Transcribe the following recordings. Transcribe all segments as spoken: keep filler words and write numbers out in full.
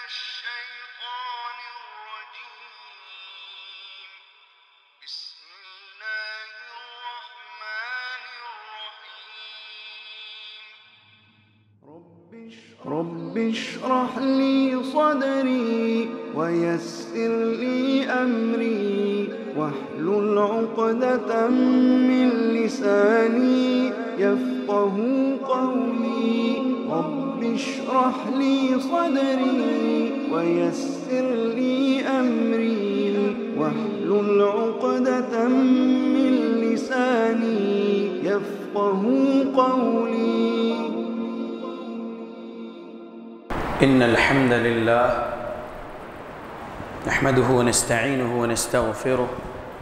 الشيطان الرجيم بسم الله الرحمن الرحيم رب اشرح لي صدري ويسر لي أمري واحلل عقدة من لساني يفقه قولي رب اشرح لي صدري ويسر لي أمري واحلل عقدة من لساني يفقه قولي. إن الحمد لله نحمده ونستعينه ونستغفره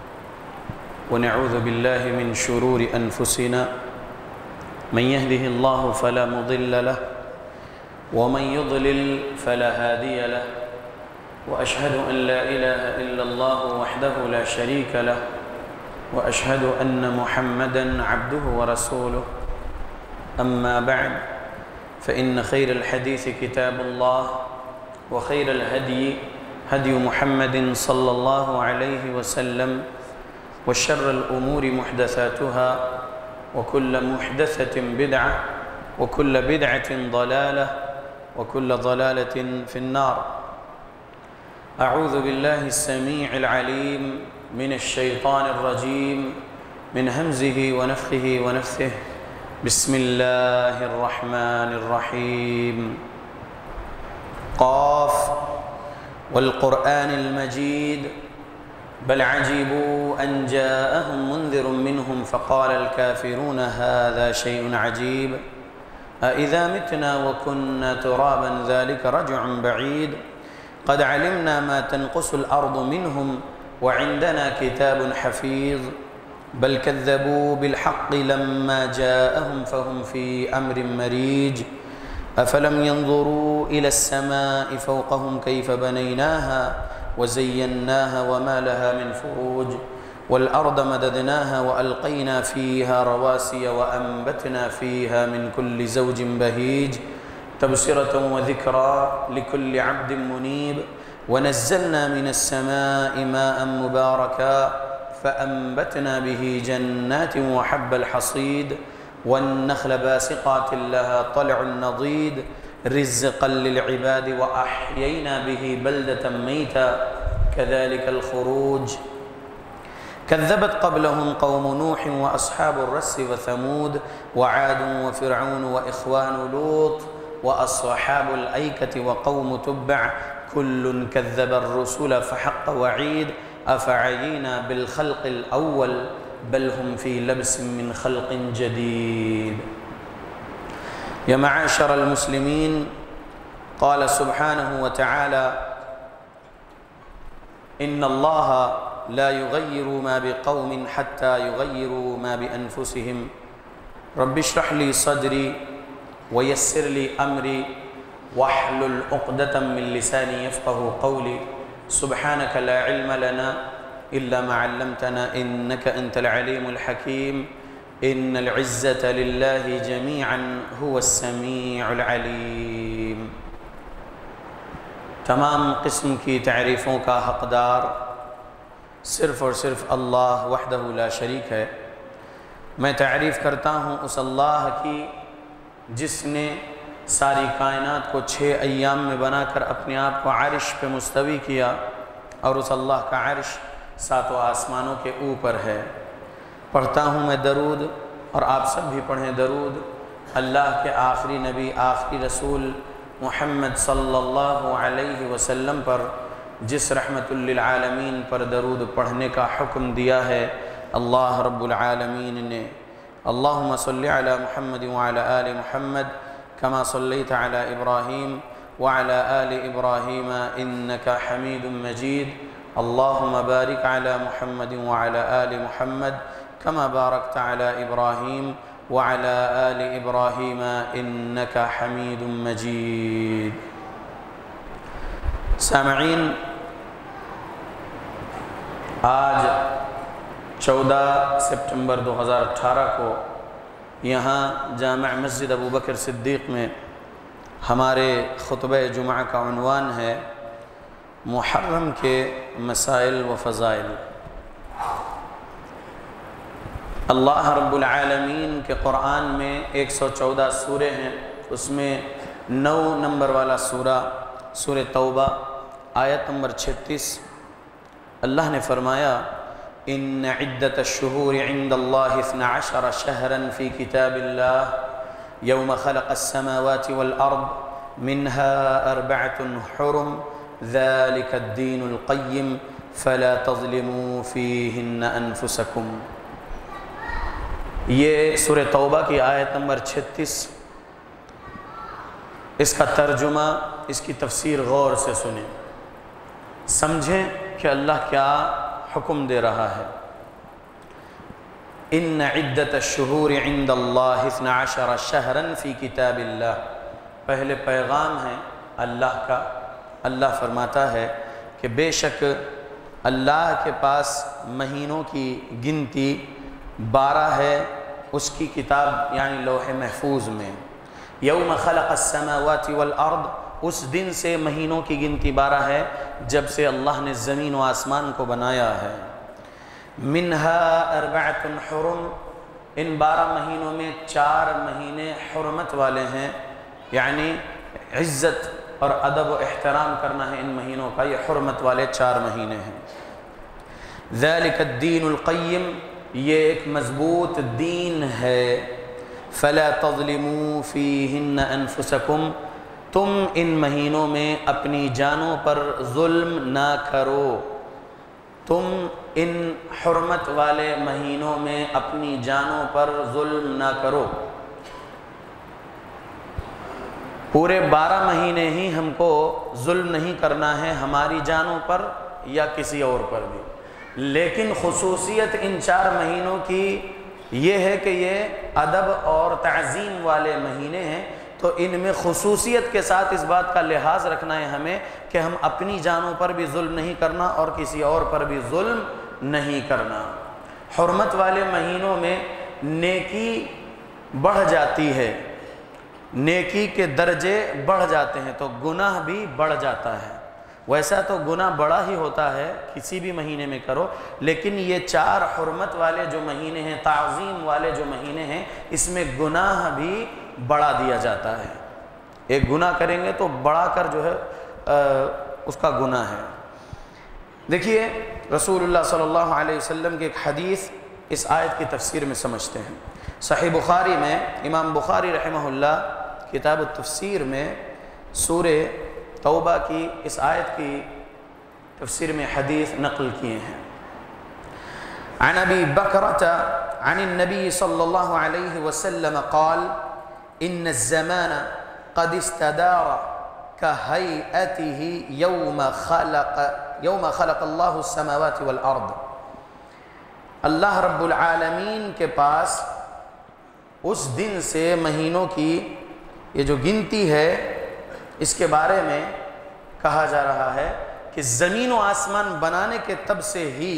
ونعوذ بالله من شرور أنفسنا من يهده الله فلا مضل له ومن يضلل فلا هادي له وأشهد أن لا إله إلا الله وحده لا شريك له وأشهد أن محمدًا عبده ورسوله. أما بعد فإن خير الحديث كتاب الله وخير الهدي هدي محمد صلى الله عليه وسلم وشر الأمور محدثاتها وكل محدثة بدعة وكل بدعة ضلالة وكل ضلالة في النار. أعوذ بالله السميع العليم من الشيطان الرجيم من همزه ونفخه ونفثه. بسم الله الرحمن الرحيم. قاف والقرآن المجيد بل عجبوا أن جاءهم منذر منهم فقال الكافرون هذا شيء عجيب أإذا متنا وكنا ترابا ذلك رجع بعيد قد علمنا ما تنقص الأرض منهم وعندنا كتاب حفيظ بل كذبوا بالحق لما جاءهم فهم في أمر مريج أفلم ينظروا إلى السماء فوقهم كيف بنيناها وزيناها وما لها من فروج والأرض مددناها وألقينا فيها رواسي وأنبتنا فيها من كل زوج بهيج تبصرة وذكرى لكل عبد منيب ونزلنا من السماء ماء مباركا فأنبتنا به جنات وحب الحصيد والنخل باسقات لها طلع نضيد رزقا للعباد وأحيينا به بلدة ميتا كذلك الخروج كذبت قبلهم قوم نوح وأصحاب الرس وثمود وعاد وفرعون وإخوان لوط وأصحاب الأيكة وقوم تبع كل كذب الرسل فحق وعيد أفعينا بالخلق الأول بل هم في لبس من خلق جديد. يا معاشر المسلمين قال سبحانه وتعالى إن الله لا يغير ما بقوم حتى يغيروا ما بأنفسهم رب اشرح لي صدري ويسر لي أمري واحلل عقدة من لساني يفقه قولي سبحانك لا علم لنا إلا ما علمتنا إنك أنت العليم الحكيم إن العزة لله جميعا هو السميع العليم. تمام قسم کی تعریفوں کا حقدار صرف اور صرف اللہ وحدہ لا شریک ہے. میں تعریف کرتا ہوں اس اللہ کی جس نے ساری کائنات کو چھ ایام میں بنا کر اپنے آپ کو عرش پہ مستوی کیا اور اس اللہ کا عرش ساتوں آسمانوں کے اوپر ہے. پڑھتا ہوں میں درود اور آپ سب بھی پڑھیں درود اللہ کے آخری نبی آخری رسول محمد صلی اللہ علیہ وسلم پر جس رحمت للعالمین پر درود پڑھنے کا حکم دیا ہے اللہ رب العالمین نے. اللہم صلی علی محمد وعلی آل محمد كما صليت على إبراهيم وعلى آل إبراهيم إنك حميد مجيد. اللهم بارك على محمد وعلى آل محمد كما باركت على إبراهيم وعلى آل إبراهيم إنك حميد مجيد. سامعین، آج چودہ سپٹمبر دو ہزار اٹھارہ کو یہاں جامع مسجد ابو بکر صدیق میں ہمارے خطبہ جمعہ کا عنوان ہے محرم کے مسائل و فضائل۔ اللہ رب العالمین کے قرآن میں ایک سو چودہ سورے ہیں، اس میں نو نمبر والا سورہ سورہ توبہ آیت نمبر چھتیس، اللہ نے فرمایا ان عدت الشہور عند اللہ اثنا عشر شہرا فی کتاب اللہ یوم خلق السماوات والارض منها اربعۃ حرم ذلك الدین القیم فلا تظلموا فیہن انفسکم۔ یہ سورہ توبہ کی آیت نمبر چھتیس، اس کا ترجمہ، اس کی تفسیر غور سے سنیں، سمجھیں کہ اللہ کیا حکم دے رہا ہے۔ ان عدت الشہور عند اللہ اثنا عشر شہرا فی کتاب اللہ، پہلے پیغام ہے اللہ کا۔ اللہ فرماتا ہے کہ بے شک اللہ کے پاس مہینوں کی گنتی بارہ ہے، اس کی کتاب یعنی لوح محفوظ میں۔ یوم خلق السماوات والارض، اس دن سے مہینوں کی گنتی بارہ ہے جب سے اللہ نے زمین و آسمان کو بنایا ہے۔ منہا اربعۃ حرم، ان بارہ مہینوں میں چار مہینے حرمت والے ہیں، یعنی عزت اور ادب و احترام کرنا ہے ان مہینوں کا، یہ حرمت والے چار مہینے ہیں۔ ذالک الدین القیم، یہ ایک مضبوط دین ہے۔ فلا تظلموا فیہن انفسکم، تم ان مہینوں میں اپنی جانوں پر ظلم نہ کرو، تم ان حرمت والے مہینوں میں اپنی جانوں پر ظلم نہ کرو۔ پورے بارہ مہینے ہی ہم کو ظلم نہیں کرنا ہے ہماری جانوں پر یا کسی اور پر بھی، لیکن خصوصیت ان چار مہینوں کی یہ ہے کہ یہ ادب اور تعظیم والے مہینے ہیں، تو ان میں خصوصیت کے ساتھ اس بات کا لحاظ رکھنا ہے ہمیں کہ ہم اپنی جانوں پر بھی ظلم نہیں کرنا اور کسی اور پر بھی ظلم نہیں کرنا۔ حرمت والے مہینوں میں نیکی بڑھ جاتی ہے، نیکی کے درجے بڑھ جاتے ہیں تو گناہ بھی بڑھ جاتا ہے۔ ویسا تو گناہ بڑا ہی ہوتا ہے کسی بھی مہینے میں کرو، لیکن یہ چار حرمت والے جو مہینے ہیں، تعظیم والے جو مہینے ہیں، اس میں گناہ بھی بڑھا دیا جاتا ہے۔ ایک گناہ کریں گے تو بڑھا کر جو ہے اس کا گناہ ہے۔ دیکھیے رسول اللہ صلی اللہ علیہ وسلم کی ایک حدیث اس آیت کی تفسیر میں سمجھتے ہیں۔ صحیح بخاری میں امام بخاری رحمہ اللہ کتاب التفسیر میں سورہ توبہ کی اس آیت کی تفسیر میں حدیث نقل کیے ہیں۔ عن ابی بکرۃ عن النبی صلی اللہ علیہ وسلم قال ان الزمان قد استدار كهيئته يوم خلق يوم خلق اللہ السماوات والارض۔ اللہ رب العالمین کے پاس اس دن سے مہینوں کی یہ جو گنتی ہے اس کے بارے میں کہا جا رہا ہے کہ زمین و آسمان بنانے کے تب سے ہی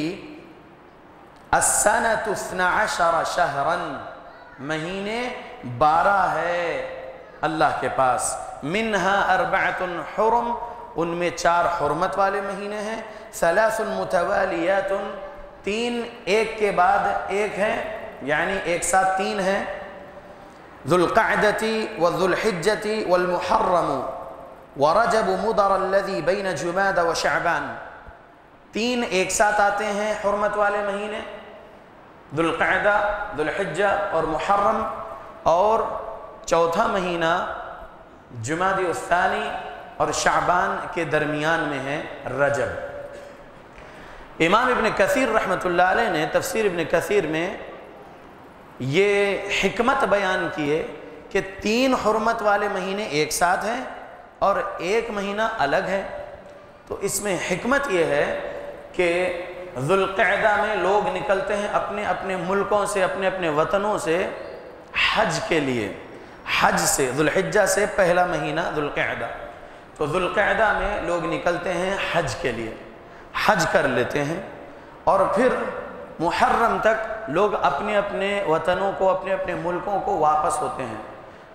السنۃ اثنا عشر شہرا، مہینے بارہ ہے اللہ کے پاس۔ منہا اربعۃ حرم، ان میں چار حرمت والے مہینے ہیں۔ ثلاث متوالیات، تین ایک کے بعد ایک ہیں، یعنی ایک ساتھ تین ہیں۔ ذو القعدۃ وذو الحجۃ والمحرم ورجب مضر الذی بین جمادى وشعبان، تین ایک ساتھ آتے ہیں حرمت والے مہینے، ذو القعدہ، ذو الحجہ اور محرم، اور چوتھا مہینہ جمادی الثانی اور شعبان کے درمیان میں ہے رجب۔ امام ابن کثیر رحمۃ اللہ علیہ نے تفسیر ابن کثیر میں یہ حکمت بیان کی ہے کہ تین حرمت والے مہینے ایک ساتھ ہیں اور ایک مہینہ الگ ہے، تو اس میں حکمت یہ ہے کہ ذو القعدہ میں لوگ نکلتے ہیں اپنے اپنے ملکوں سے، اپنے اپنے وطنوں سے حج کے لیے، حج سے ذو الحجہ سے پہلا مہینہ ذو القعدہ، تو ذو القعدہ میں لوگ نکلتے ہیں حج کے لیے، حج کر لیتے ہیں، اور پھر محرم تک لوگ اپنے اپنے وطنوں کو، اپنے اپنے ملکوں کو واپس ہوتے ہیں۔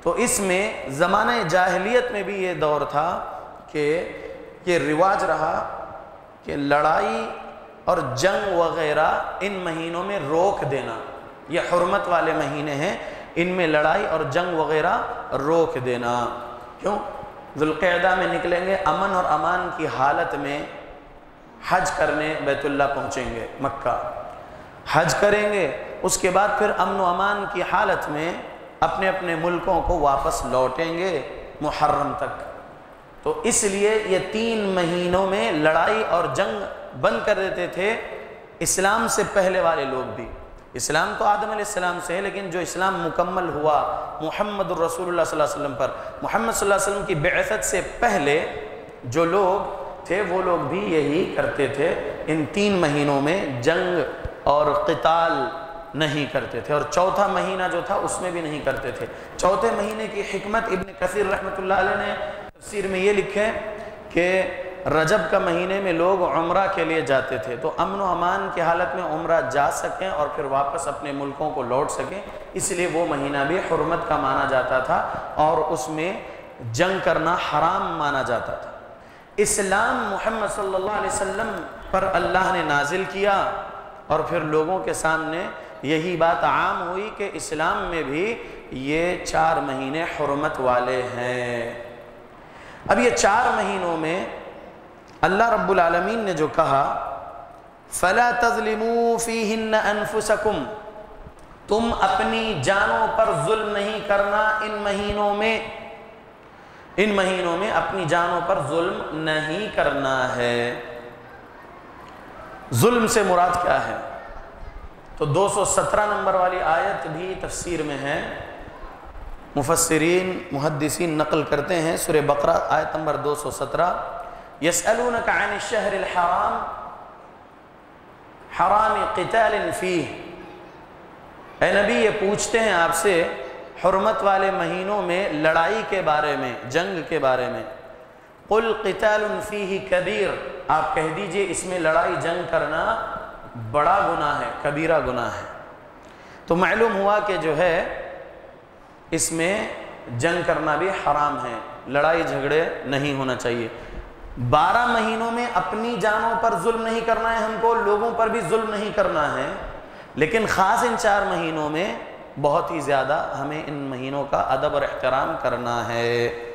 تو اس میں زمانہ جاہلیت میں بھی یہ دور تھا کہ یہ رواج رہا کہ لڑائی اور جنگ وغیرہ ان مہینوں میں روک دینا، یہ حرمت والے مہینے ہیں، ان میں لڑائی اور جنگ وغیرہ روک دینا۔ کیوں؟ ذوالقعدہ میں نکلیں گے، امن اور امان کی حالت میں حج کرنے بیت اللہ پہنچیں گے، مکہ حج کریں گے، اس کے بعد پھر امن و امان کی حالت میں اپنے اپنے ملکوں کو واپس لوٹیں گے محرم تک۔ تو اس لیے یہ تین مہینوں میں لڑائی اور جنگ بند کر دیتے تھے اسلام سے پہلے والے لوگ بھی۔ اسلام تو آدم علیہ السلام سے ہے، لیکن جو اسلام مکمل ہوا محمد الرسول اللہ صلی اللہ علیہ وسلم پر، محمد صلی اللہ علیہ وسلم کی بعثت سے پہلے جو لوگ تھے وہ لوگ بھی یہی کرتے تھے، ان تین مہینوں میں جنگ اور قتال نہیں کرتے تھے، اور چوتھا مہینہ جو تھا اس میں بھی نہیں کرتے تھے۔ چوتھے مہینے کی حکمت ابن کثیر رحمۃ اللہ علیہ نے تفسیر میں یہ لکھے کہ رجب کا مہینے میں لوگ عمرہ کے لیے جاتے تھے، تو امن و امان کی حالت میں عمرہ جا سکیں اور پھر واپس اپنے ملکوں کو لوٹ سکیں، اس لیے وہ مہینہ بھی حرمت کا مانا جاتا تھا اور اس میں جنگ کرنا حرام مانا جاتا تھا۔ اسلام محمد صلی اللہ علیہ وسلم پر اللہ نے نازل کیا اور پھر لوگوں کے سامنے یہی بات عام ہوئی کہ اسلام میں بھی یہ چار مہینے حرمت والے ہیں۔ اب یہ چار مہینوں میں اللہ رب العالمین نے جو کہا فَلَا تَظْلِمُوا فِيهِنَّ أَنفُسَكُمْ، تم اپنی جانوں پر ظلم نہیں کرنا ان مہینوں میں، ان مہینوں میں اپنی جانوں پر ظلم نہیں کرنا ہے۔ ظلم سے مراد کیا ہے؟ تو دو سو سترہ نمبر والی آیت بھی تفسیر میں ہے، مفسرین محدثین نقل کرتے ہیں، سورہ بقرہ آیت نمبر دو سو سترہ، یسألونک عن الشہر الحرام حرام قتال فیہ، اے نبی یہ پوچھتے ہیں آپ سے حرمت والے مہینوں میں لڑائی کے بارے میں، جنگ کے بارے میں، قل قتال فیہ کبیر، آپ کہہ دیجئے اس میں لڑائی جنگ کرنا بڑا گناہ ہے، کبیرہ گناہ ہے۔ تو معلوم ہوا کہ جو ہے اس میں جنگ کرنا بھی حرام ہے، لڑائی جھگڑے نہیں ہونا چاہیے۔ بارہ مہینوں میں اپنی جانوں پر ظلم نہیں کرنا ہے ہم کو، لوگوں پر بھی ظلم نہیں کرنا ہے، لیکن خاص ان چار مہینوں میں بہت ہی زیادہ ہمیں ان مہینوں کا ادب اور احترام کرنا ہے۔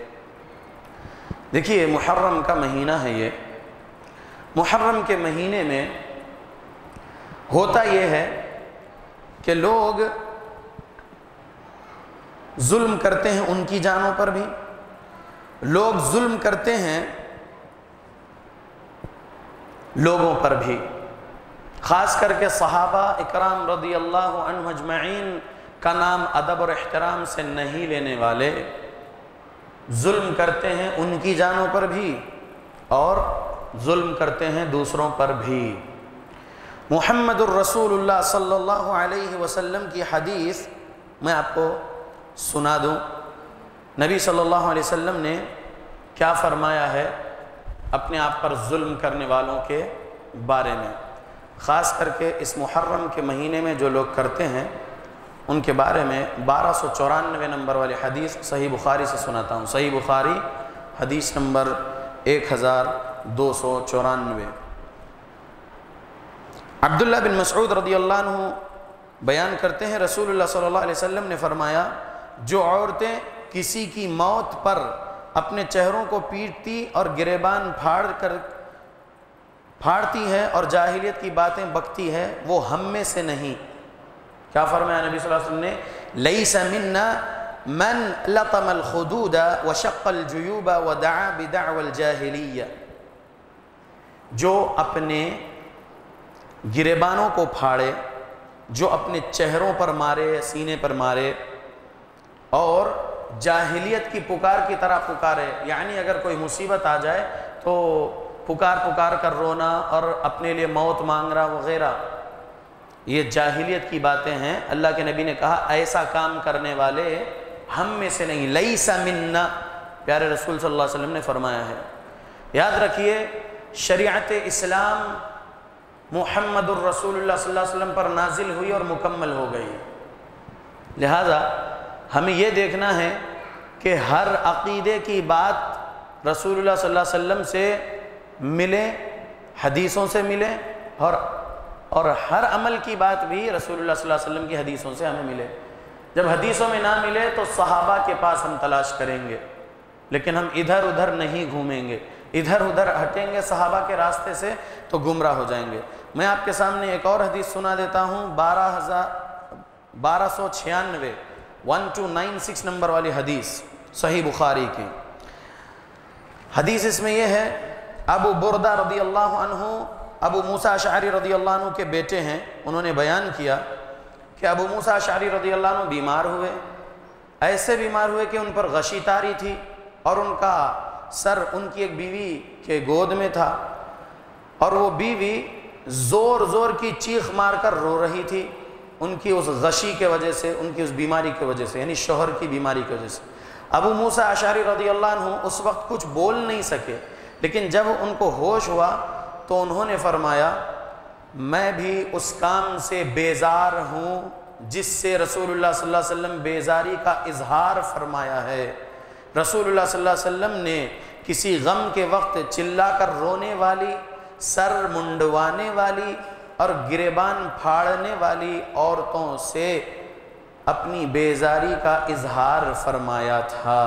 دیکھیے محرم کا مہینہ ہے، یہ محرم کے مہینے میں ہوتا یہ ہے کہ لوگ ظلم کرتے ہیں ان کی جانوں پر بھی، لوگ ظلم کرتے ہیں لوگوں پر بھی، خاص کر کے صحابہ اکرام رضی اللہ عنہ اجمعین کا نام ادب اور احترام سے نہیں لینے والے ظلم کرتے ہیں ان کی جانوں پر بھی اور ظلم کرتے ہیں دوسروں پر بھی۔ محمد الرسول اللہ صلی اللہ علیہ وسلم کی حدیث میں آپ کو سنا دوں، نبی صلی اللہ علیہ وسلم نے کیا فرمایا ہے اپنے آپ پر ظلم کرنے والوں کے بارے میں، خاص کر کے اس محرم کے مہینے میں جو لوگ کرتے ہیں ان کے بارے میں۔ بارہ سو چورانوے نمبر والی حدیث صحیح بخاری سے سناتا ہوں، صحیح بخاری حدیث نمبر ایک ہزار دو سو چورانوے۔ عبداللہ بن مسعود رضی اللہ عنہ بیان کرتے ہیں رسول اللہ صلی اللہ علیہ وسلم نے فرمایا، جو عورتیں کسی کی موت پر اپنے چہروں کو پیٹتی اور گریبان پھاڑ کر پھاڑتی ہے اور جاہلیت کی باتیں بکتی ہے وہ ہم میں سے نہیں۔ کیا فرمایا نبی صلی اللہ علیہ وسلم نے؟ لیس منا من لطم الخدود وشق الجیوب ودعا بدعوى الجاہلیہ، جو اپنے گریبانوں کو پھاڑے، جو اپنے چہروں پر مارے، سینے پر مارے اور جاہلیت کی پکار کی طرح پکارے، یعنی اگر کوئی مصیبت آ جائے تو پکار پکار کر رونا اور اپنے لیے موت مانگ رہا وغیرہ، یہ جاہلیت کی باتیں ہیں۔ اللہ کے نبی نے کہا ایسا کام کرنے والے ہم میں سے نہیں، لیس منا، پیارے رسول صلی اللہ علیہ وسلم نے فرمایا ہے۔ یاد رکھیے شریعت اسلام محمد الرسول اللہ صلی اللہ علیہ وسلم پر نازل ہوئی اور مکمل ہو گئی، لہذا ہمیں یہ دیکھنا ہے کہ ہر عقیدے کی بات رسول اللہ صلی اللہ علیہ وسلم سے ملے، حدیثوں سے ملے، اور اور ہر عمل کی بات بھی رسول اللہ صلی اللہ علیہ وسلم کی حدیثوں سے ہمیں ملے۔ جب حدیثوں میں نہ ملے تو صحابہ کے پاس ہم تلاش کریں گے، لیکن ہم ادھر ادھر نہیں گھومیں گے، ادھر ادھر ہٹیں گے صحابہ کے راستے سے تو گمراہ ہو جائیں گے۔ میں آپ کے سامنے ایک اور حدیث سنا دیتا ہوں، بارہ ہزار بارہ سو چھیانوے one two nine six number والی حدیث صحیح بخاری کی حدیث۔ اس میں یہ ہے، ابو بردہ رضی اللہ عنہ، ابو موسیٰ اشعری رضی اللہ عنہ کے بیٹے ہیں، انہوں نے بیان کیا کہ ابو موسیٰ اشعری رضی اللہ عنہ بیمار ہوئے، ایسے بیمار ہوئے کہ ان پر غشی طاری تھی اور ان کا سر ان کی ایک بیوی کے گود میں تھا، اور وہ بیوی زور زور کی چیخ مار کر رو رہی تھی ان کی اس غشی کے وجہ سے، ان کی اس بیماری کی وجہ سے، یعنی شوہر کی بیماری کی وجہ سے۔ ابو موسیٰ اشعری رضی اللہ عنہ اس وقت کچھ بول نہیں سکے، لیکن جب ان کو ہوش ہوا تو انہوں نے فرمایا، میں بھی اس کام سے بیزار ہوں جس سے رسول اللہ صلی اللہ علیہ وسلم بیزاری کا اظہار فرمایا ہے۔ رسول اللہ صلی اللہ علیہ وسلم نے کسی غم کے وقت چلا کر رونے والی، سر منڈوانے والی اور گریبان پھاڑنے والی عورتوں سے اپنی بیزاری کا اظہار فرمایا تھا۔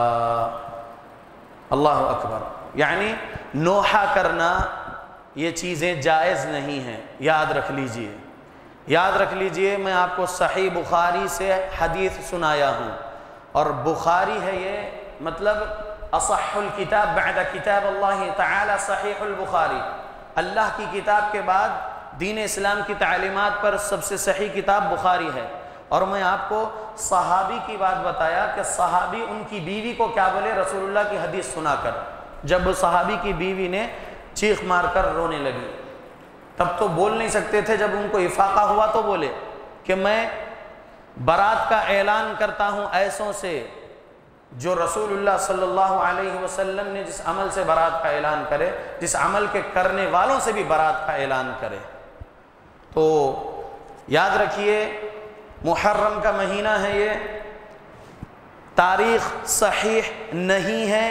اللہ اکبر۔ یعنی نوحہ کرنا یہ چیزیں جائز نہیں ہیں، یاد رکھ لیجئے، یاد رکھ لیجئے۔ میں آپ کو صحیح بخاری سے حدیث سنایا ہوں، اور بخاری ہے یہ مطلب اصح الکتاب بعد کتاب اللہ تعالی صحیح البخاری، اللہ کی کتاب کے بعد دین اسلام کی تعلیمات پر سب سے صحیح کتاب بخاری ہے۔ اور میں آپ کو صحابی کی بات بتایا کہ صحابی ان کی بیوی کو کیا بولے رسول اللہ کی حدیث سنا کر، جب صحابی کی بیوی نے چیخ مار کر رونے لگی، تب تو بول نہیں سکتے تھے، جب ان کو افاقہ ہوا تو بولے کہ میں برات کا اعلان کرتا ہوں ایسوں سے جو رسول اللہ صلی اللہ علیہ وسلم نے جس عمل سے برات کا اعلان کرے، جس عمل کے کرنے والوں سے بھی برات کا اعلان کرے۔ تو یاد رکھیے محرم کا مہینہ ہے، یہ تاریخ صحیح نہیں ہے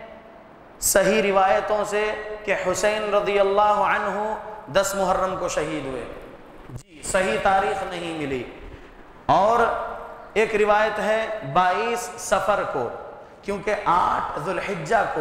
صحیح روایتوں سے کہ حسین رضی اللہ عنہ دس محرم کو شہید ہوئے، جی صحیح تاریخ نہیں ملی۔ اور ایک روایت ہے بائیس سفر کو، کیونکہ آٹھ ذو الحجہ کو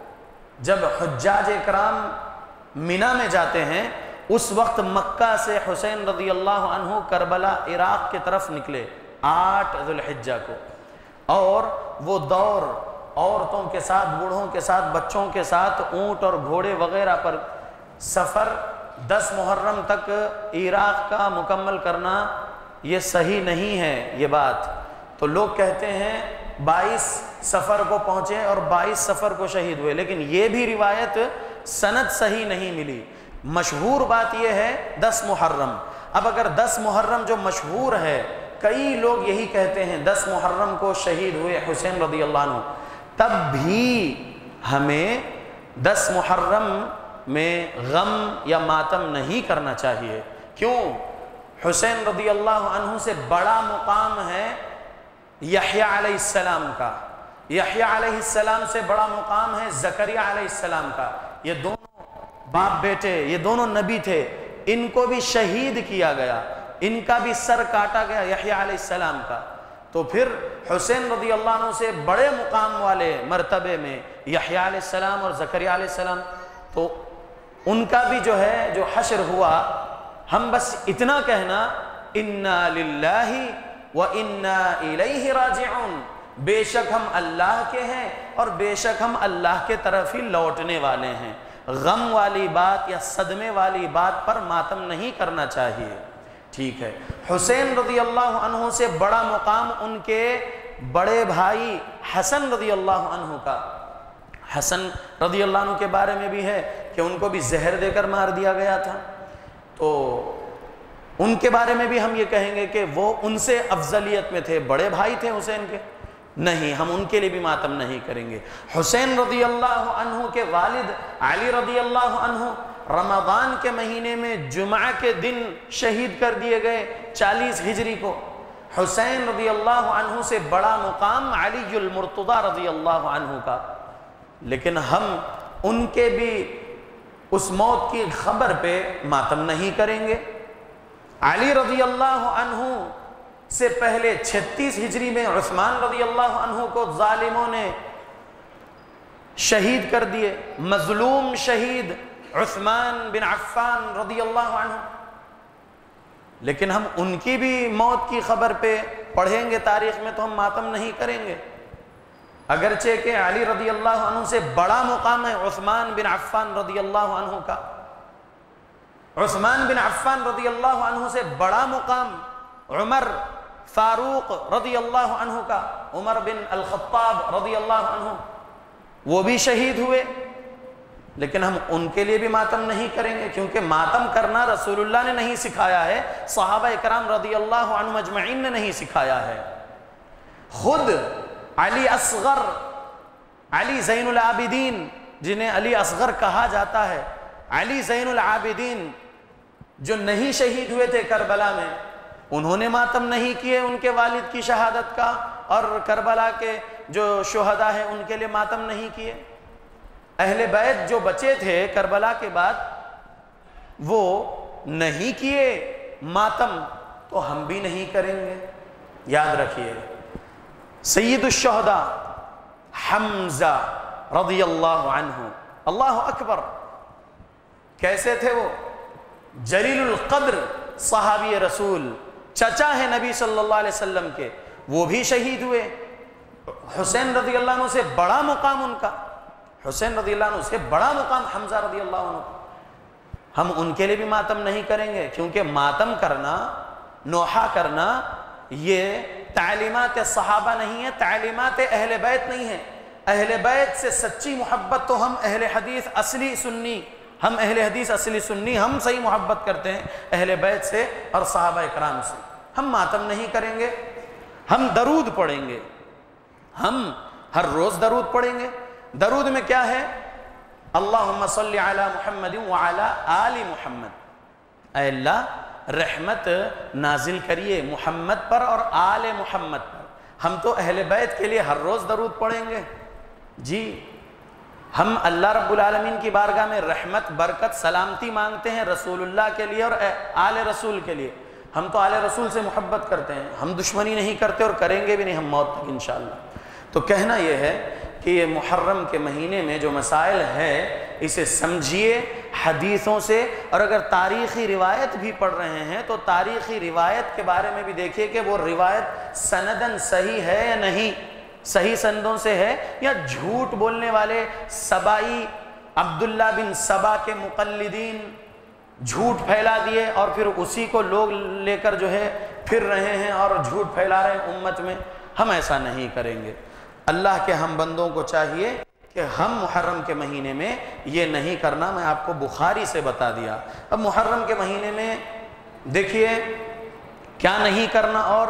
جب حجاج اکرام مینا میں جاتے ہیں، اس وقت مکہ سے حسین رضی اللہ عنہ کربلا عراق کی طرف نکلے آٹھ ذو الحجہ کو، اور وہ دور عورتوں کے ساتھ، بوڑھوں کے ساتھ، بچوں کے ساتھ، اونٹ اور گھوڑے وغیرہ پر سفر دس محرم تک عراق کا مکمل کرنا یہ صحیح نہیں ہے یہ بات۔ تو لوگ کہتے ہیں بائیس سفر کو پہنچے اور بائیس سفر کو شہید ہوئے، لیکن یہ بھی روایت سند صحیح نہیں ملی۔ مشہور بات یہ ہے دس محرم۔ اب اگر دس محرم جو مشہور ہے، کئی لوگ یہی کہتے ہیں دس محرم کو شہید ہوئے حسین رضی اللہ عنہ، تب بھی ہمیں دس محرم میں غم یا ماتم نہیں کرنا چاہیے۔ کیوں؟ حسین رضی اللہ عنہ سے بڑا مقام ہے یحییٰ علیہ السلام کا، یحییٰ علیہ السلام سے بڑا مقام ہے زکریا علیہ السلام کا۔ یہ دونوں باپ بیٹے، یہ دونوں نبی تھے، ان کو بھی شہید کیا گیا، ان کا بھی سر کاٹا گیا یحییٰ علیہ السلام کا۔ تو پھر حسین رضی اللہ عنہ سے بڑے مقام والے مرتبے میں یحییٰ علیہ السلام اور زکریا علیہ السلام، تو ان کا بھی جو ہے جو حشر ہوا، ہم بس اتنا کہنا انا للہ وانا الیہ راجعون، بے شک ہم اللہ کے ہیں اور بے شک ہم اللہ کے طرف ہی لوٹنے والے ہیں۔ غم والی بات یا صدمے والی بات پر ماتم نہیں کرنا چاہیے، ٹھیک ہے۔ حسین رضی اللہ عنہ سے بڑا مقام ان کے بڑے بھائی حسن رضی اللہ عنہ کا۔ حسن رضی اللہ عنہ کے بارے میں بھی ہے کہ ان کو بھی زہر دے کر مار دیا گیا تھا، تو ان کے بارے میں بھی ہم یہ کہیں گے کہ وہ ان سے افضلیت میں تھے، بڑے بھائی تھے حسین کے، نہیں ہم ان کے لیے بھی ماتم نہیں کریں گے۔ حسین رضی اللہ عنہ کے والد علی رضی اللہ عنہ رمضان کے مہینے میں جمعہ کے دن شہید کر دیے گئے چالیس ہجری کو۔ حسین رضی اللہ عنہ سے بڑا مقام علی المرتضی رضی اللہ عنہ کا، لیکن ہم ان کے بھی اس موت کی خبر پہ ماتم نہیں کریں گے۔ علی رضی اللہ عنہ سے پہلے چھتیس ہجری میں عثمان رضی اللہ عنہ کو ظالموں نے شہید کر دیے، مظلوم شہید عثمان بن عفان رضی اللہ عنہ، لیکن ہم ان کی بھی موت کی خبر پہ پڑھیں گے تاریخ میں تو ہم ماتم نہیں کریں گے، اگرچہ کہ علی رضی اللہ عنہ سے بڑا مقام ہے عثمان بن عفان رضی اللہ عنہ کا۔ عثمان بن عفان رضی اللہ عنہ سے بڑا مقام عمر فاروق رضی اللہ عنہ کا، عمر بن الخطاب رضی اللہ عنہ، وہ بھی شہید ہوئے، لیکن ہم ان کے لیے بھی ماتم نہیں کریں گے، کیونکہ ماتم کرنا رسول اللہ نے نہیں سکھایا ہے، صحابہ اکرام رضی اللہ عنہم اجمعین نے نہیں سکھایا ہے۔ خود علی اصغر، علی زین العابدین جنہیں علی اصغر کہا جاتا ہے، علی زین العابدین جو نہیں شہید ہوئے تھے کربلا میں، انہوں نے ماتم نہیں کیے ان کے والد کی شہادت کا، اور کربلا کے جو شہداء ہیں ان کے لیے ماتم نہیں کیے۔ اہل بیت جو بچے تھے کربلا کے بعد وہ نہیں کیے ماتم، تو ہم بھی نہیں کریں گے۔ یاد رکھیے سید الشہداء حمزہ رضی اللہ عنہ، اللہ اکبر، کیسے تھے وہ؟ جلیل القدر صحابی رسول، چچا ہے نبی صلی اللہ علیہ وسلم کے، وہ بھی شہید ہوئے۔ حسین رضی اللہ عنہ سے بڑا مقام ان کا، حسین رضی اللہ عنہ سے بڑا مقام حمزہ رضی اللہ عنہ، ہم ان کے لیے بھی ماتم نہیں کریں گے، کیونکہ ماتم کرنا، نوحہ کرنا یہ تعلیمات صحابہ نہیں ہے، تعلیمات اہل بیت نہیں ہے۔ اہل بیت سے سچی محبت تو ہم اہل حدیث اصلی سنی، ہم اہل حدیث اصلی سنی، ہم صحیح محبت کرتے ہیں اہل بیت سے اور صحابہ اکرام سے۔ ہم ماتم نہیں کریں گے، ہم درود پڑھیں گے، ہم ہر روز درود پڑھیں گے۔ درود میں کیا ہے؟ اللہم صلی علی محمد وعلی آل محمد، اے اللہ رحمت نازل کریے محمد پر اور آل محمد پر۔ ہم تو اہل بیت کے لیے ہر روز درود پڑھیں گے جی، ہم اللہ رب العالمین کی بارگاہ میں رحمت، برکت، سلامتی مانگتے ہیں رسول اللہ کے لیے اور آل رسول کے لیے۔ ہم تو آل رسول سے محبت کرتے ہیں، ہم دشمنی نہیں کرتے اور کریں گے بھی نہیں ہم موت تک انشاءاللہ۔ تو کہنا یہ ہے کہ یہ محرم کے مہینے میں جو مسائل ہے اسے سمجھیے حدیثوں سے، اور اگر تاریخی روایت بھی پڑھ رہے ہیں تو تاریخی روایت کے بارے میں بھی دیکھیے کہ وہ روایت سندن صحیح ہے یا نہیں، صحیح سندوں سے ہے یا جھوٹ بولنے والے سبائی عبداللہ بن سبا کے مقلدین جھوٹ پھیلا دیے اور پھر اسی کو لوگ لے کر جو ہے پھر رہے ہیں اور جھوٹ پھیلا رہے ہیں امت میں۔ ہم ایسا نہیں کریں گے۔ اللہ کے ہم بندوں کو چاہیے کہ ہم محرم کے مہینے میں یہ نہیں کرنا۔ میں آپ کو بخاری سے بتا دیا۔ اب محرم کے مہینے میں دیکھیے کیا نہیں کرنا، اور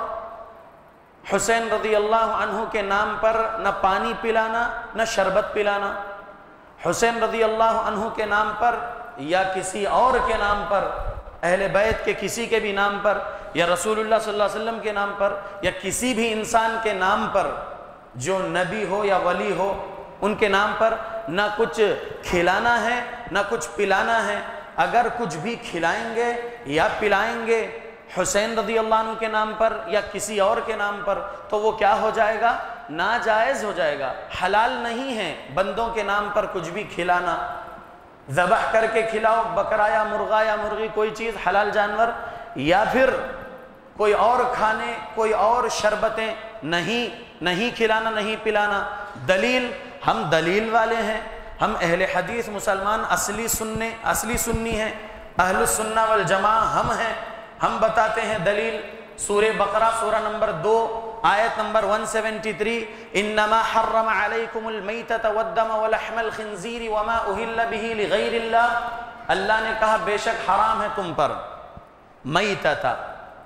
حسین رضی اللہ عنہ کے نام پر نہ پانی پلانا نہ شربت پلانا، حسین رضی اللہ عنہ کے نام پر یا کسی اور کے نام پر، اہل بیت کے کسی کے بھی نام پر یا رسول اللہ صلی اللہ علیہ وسلم کے نام پر یا کسی بھی انسان کے نام پر جو نبی ہو یا ولی ہو ان کے نام پر نہ کچھ کھلانا ہے نہ کچھ پلانا ہے۔ اگر کچھ بھی کھلائیں گے یا پلائیں گے حسین رضی اللہ عنہ کے نام پر یا کسی اور کے نام پر تو وہ کیا ہو جائے گا؟ ناجائز ہو جائے گا، حلال نہیں ہے بندوں کے نام پر کچھ بھی کھلانا۔ ذبح کر کے کھلاؤ بکرا یا مرغا یا مرغی کوئی چیز حلال جانور، یا پھر کوئی اور کھانے کوئی اور شربتیں نہیں نہیں کھلانا نہیں پلانا۔ دلیل، ہم دلیل والے ہیں، ہم اہل حدیث مسلمان اصلی سننے اصلی سنی ہیں، اہل السنہ والجماعہ ہم ہیں۔ ہم بتاتے ہیں دلیل، سورہ بقرہ سورہ نمبر دو آیت نمبر ایک سو تہتر، انما حرم علیکم المیتۃ والدم ولحم الخنزیر وما اہل بہ لغیر اللہ، اللہ نے کہا بے شک حرام ہے تم پر میتۃ،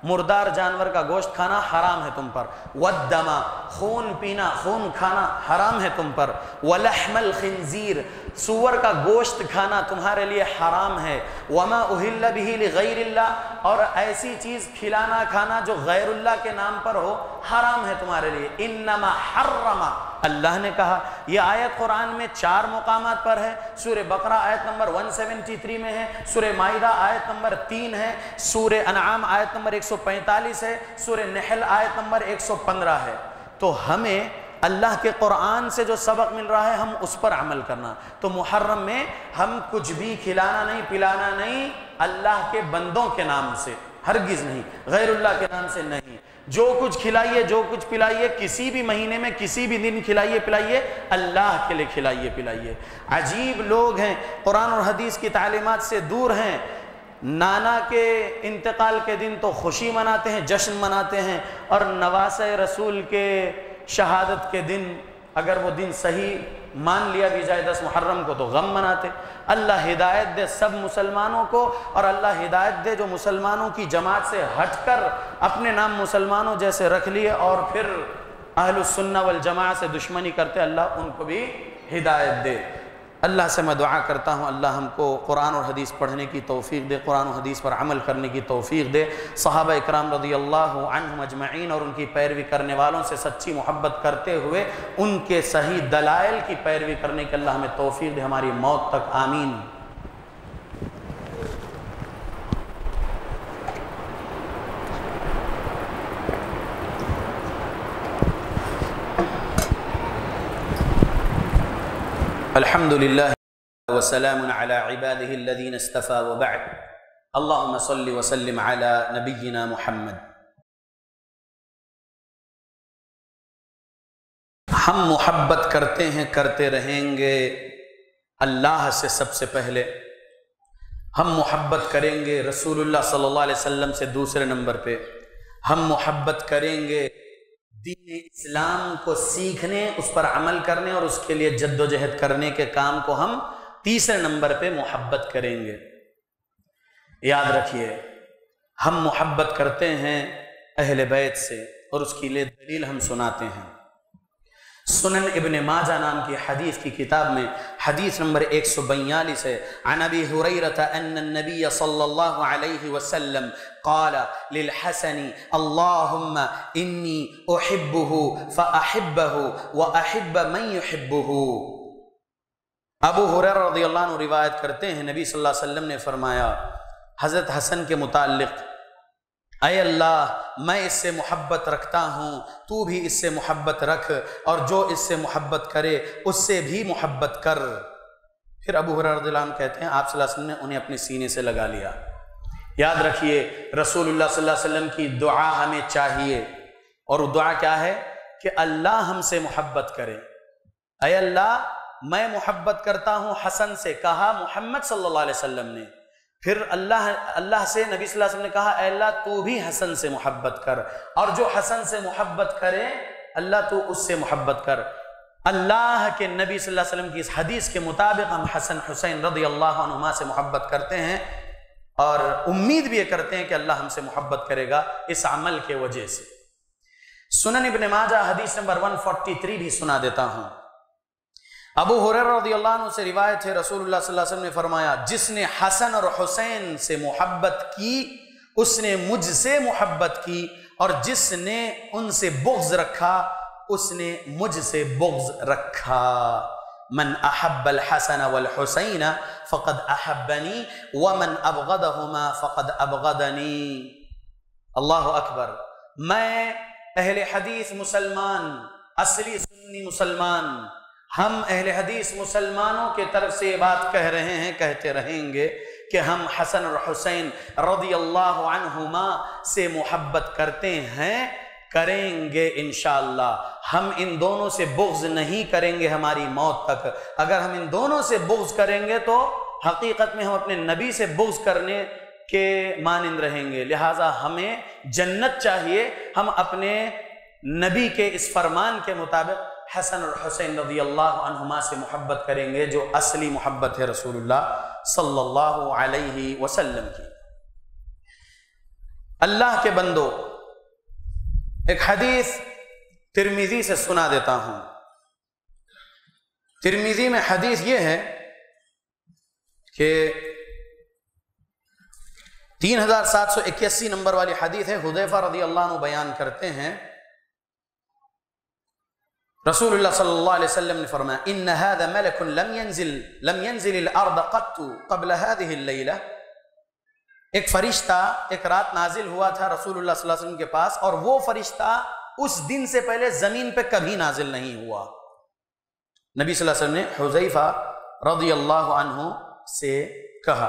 مردار جانور کا گوشت کھانا حرام ہے تم پر، والدم خون پینا، خون کھانا حرام ہے تم پر، ولحم الخنزیر سور کا گوشت کھانا تمہارے لیے حرام ہے، وما اہل بہ لغیر اللہ اور ایسی چیز کھلانا کھانا جو غیر اللہ کے نام پر ہو حرام ہے تمہارے لیے۔ انما حرم اللہ نے کہا، یہ آیت قرآن میں چار مقامات پر ہے، سورہ بقرہ آیت نمبر ایک سو ستہتر میں ہے، سورہ مائدہ آیت نمبر تین ہے، سورہ انعام آیت نمبر ایک سو پینتالیس ہے، سورہ نحل آیت نمبر ایک سو پندرہ ہے۔ تو ہمیں اللہ کے قرآن سے جو سبق مل رہا ہے ہم اس پر عمل کرنا۔ تو محرم میں ہم کچھ بھی کھلانا نہیں پلانا نہیں اللہ کے بندوں کے نام سے، ہرگز نہیں، غیر اللہ کے نام سے نہیں۔ جو کچھ کھلائیے جو کچھ پلائیے کسی بھی مہینے میں کسی بھی دن کھلائیے پلائیے اللہ کے لیے کھلائیے پلائیے۔ عجیب لوگ ہیں، قرآن اور حدیث کی تعلیمات سے دور ہیں، نانا کے انتقال کے دن تو خوشی مناتے ہیں، جشن مناتے ہیں، اور نواسہ رسول کے شہادت کے دن اگر وہ دن صحیح مان لیا بھی جائے دس محرم کو تو غم مناتے۔ اللہ ہدایت دے سب مسلمانوں کو، اور اللہ ہدایت دے جو مسلمانوں کی جماعت سے ہٹ کر اپنے نام مسلمانوں جیسے رکھ لیے اور پھر اہل السنہ والجماعہ سے دشمنی کرتے، اللہ ان کو بھی ہدایت دے۔ اللہ سے میں دعا کرتا ہوں اللہ ہم کو قرآن اور حدیث پڑھنے کی توفیق دے، قرآن و حدیث پر عمل کرنے کی توفیق دے، صحابہ اکرام رضی اللہ عنہم اجمعین اور ان کی پیروی کرنے والوں سے سچی محبت کرتے ہوئے ان کے صحیح دلائل کی پیروی کرنے کی اللہ ہمیں توفیق دے ہماری موت تک، آمین۔ الحمد للہ وسلام علی عبادہ الذین اصطفى وبعد اللہم صل وسلم علی نبینا محمد۔ ہم محبت کرتے ہیں کرتے رہیں گے اللہ سے، سب سے پہلے ہم محبت کریں گے رسول اللہ صلی اللہ علیہ وسلم سے دوسرے نمبر پہ، ہم محبت کریں گے دین اسلام کو سیکھنے، اس پر عمل کرنے اور اس کے لیے جد و جہد کرنے کے کام کو ہم تیسرے نمبر پہ محبت کریں گے۔ یاد رکھیے ہم محبت کرتے ہیں اہل بیت سے اور اس کے لیے دلیل ہم سناتے ہیں۔ سنن ابن ماجہ نام کی حدیث کی کتاب میں حدیث نمبر ایک سو بیالیس ہے، عن ابی ہریرہ ان النبی صلی اللہ علیہ وسلم قال للحسن اللہم انی احبہ فاحبہ واحب من یحبہ۔ ابو ہریرہ رضی اللہ عنہ روایت کرتے ہیں نبی صلی اللہ علیہ وسلم نے فرمایا حضرت حسن کے متعلق، اے اللہ میں اس سے محبت رکھتا ہوں، تو بھی اس سے محبت رکھ، اور جو اس سے محبت کرے اس سے بھی محبت کر۔ پھر ابو ہریرہ رضی اللہ عنہ کہتے ہیں آپ صلی اللہ علیہ وسلم نے انہیں اپنے سینے سے لگا لیا۔ یاد رکھیے رسول اللہ صلی اللہ علیہ وسلم کی دعا ہمیں چاہیے، اور وہ دعا کیا ہے کہ اللہ ہم سے محبت کرے۔ اے اللہ میں محبت کرتا ہوں حسن سے، کہا محمد صلی اللہ علیہ وسلم نے۔ پھر اللہ اللہ سے نبی صلی اللہ علیہ وسلم نے کہا اے اللہ تو بھی حسن سے محبت کر، اور جو حسن سے محبت کرے اللہ تو اس سے محبت کر۔ اللہ کے نبی صلی اللہ علیہ وسلم کی اس حدیث کے مطابق ہم حسن حسین رضی اللہ عنہما سے محبت کرتے ہیں، اور امید بھی یہ کرتے ہیں کہ اللہ ہم سے محبت کرے گا اس عمل کے وجہ سے۔ سنن ابن ماجہ حدیث نمبر ایک سو تینتالیس بھی سنا دیتا ہوں۔ ابو ہریرہ رضی اللہ عنہ سے روایت ہے رسول اللہ صلی اللہ علیہ وسلم نے فرمایا جس نے حسن اور حسین سے محبت کی اس نے مجھ سے محبت کی، اور جس نے ان سے بغض رکھا اس نے مجھ سے بغض رکھا۔ من احب الحسن والحسین فقد احبنی ومن ابغضہما فقد ابغضنی۔ اللہ اکبر۔ میں اہل حدیث مسلمان، اصلی سنی مسلمان، ہم اہل حدیث مسلمانوں کے طرف سے یہ بات کہہ رہے ہیں، کہتے رہیں گے کہ ہم حسن اور حسین رضی اللہ عنہما سے محبت کرتے ہیں، کریں گے انشاءاللہ۔ ہم ان دونوں سے بغض نہیں کریں گے ہماری موت تک۔ اگر ہم ان دونوں سے بغض کریں گے تو حقیقت میں ہم اپنے نبی سے بغض کرنے کے مانند رہیں گے، لہٰذا ہمیں جنت چاہیے۔ ہم اپنے نبی کے اس فرمان کے مطابق حسن اور حسین رضی اللہ عنہما سے محبت کریں گے، جو اصلی محبت ہے رسول اللہ صلی اللہ علیہ وسلم کی۔ اللہ کے بندو، ایک حدیث ترمذی سے سنا دیتا ہوں۔ ترمذی میں حدیث یہ ہے کہ تین ہزار سات سو اکیاسی نمبر والی حدیث ہے، حذیفہ رضی اللہ عنہ بیان کرتے ہیں رسول اللہ صلی اللہ علیہ وسلم نے فرمایا ان هذا ملک لم ينزل لم ينزل الارض قط قبل هذه الليلہ، ایک فرشتہ ایک رات نازل ہوا تھا رسول اللہ صلی اللہ علیہ وسلم کے پاس، اور وہ فرشتہ اس دن سے پہلے زمین پہ کبھی نازل نہیں ہوا۔ نبی صلی اللہ علیہ وسلم نے حذیفہ رضی اللہ عنہ سے کہا،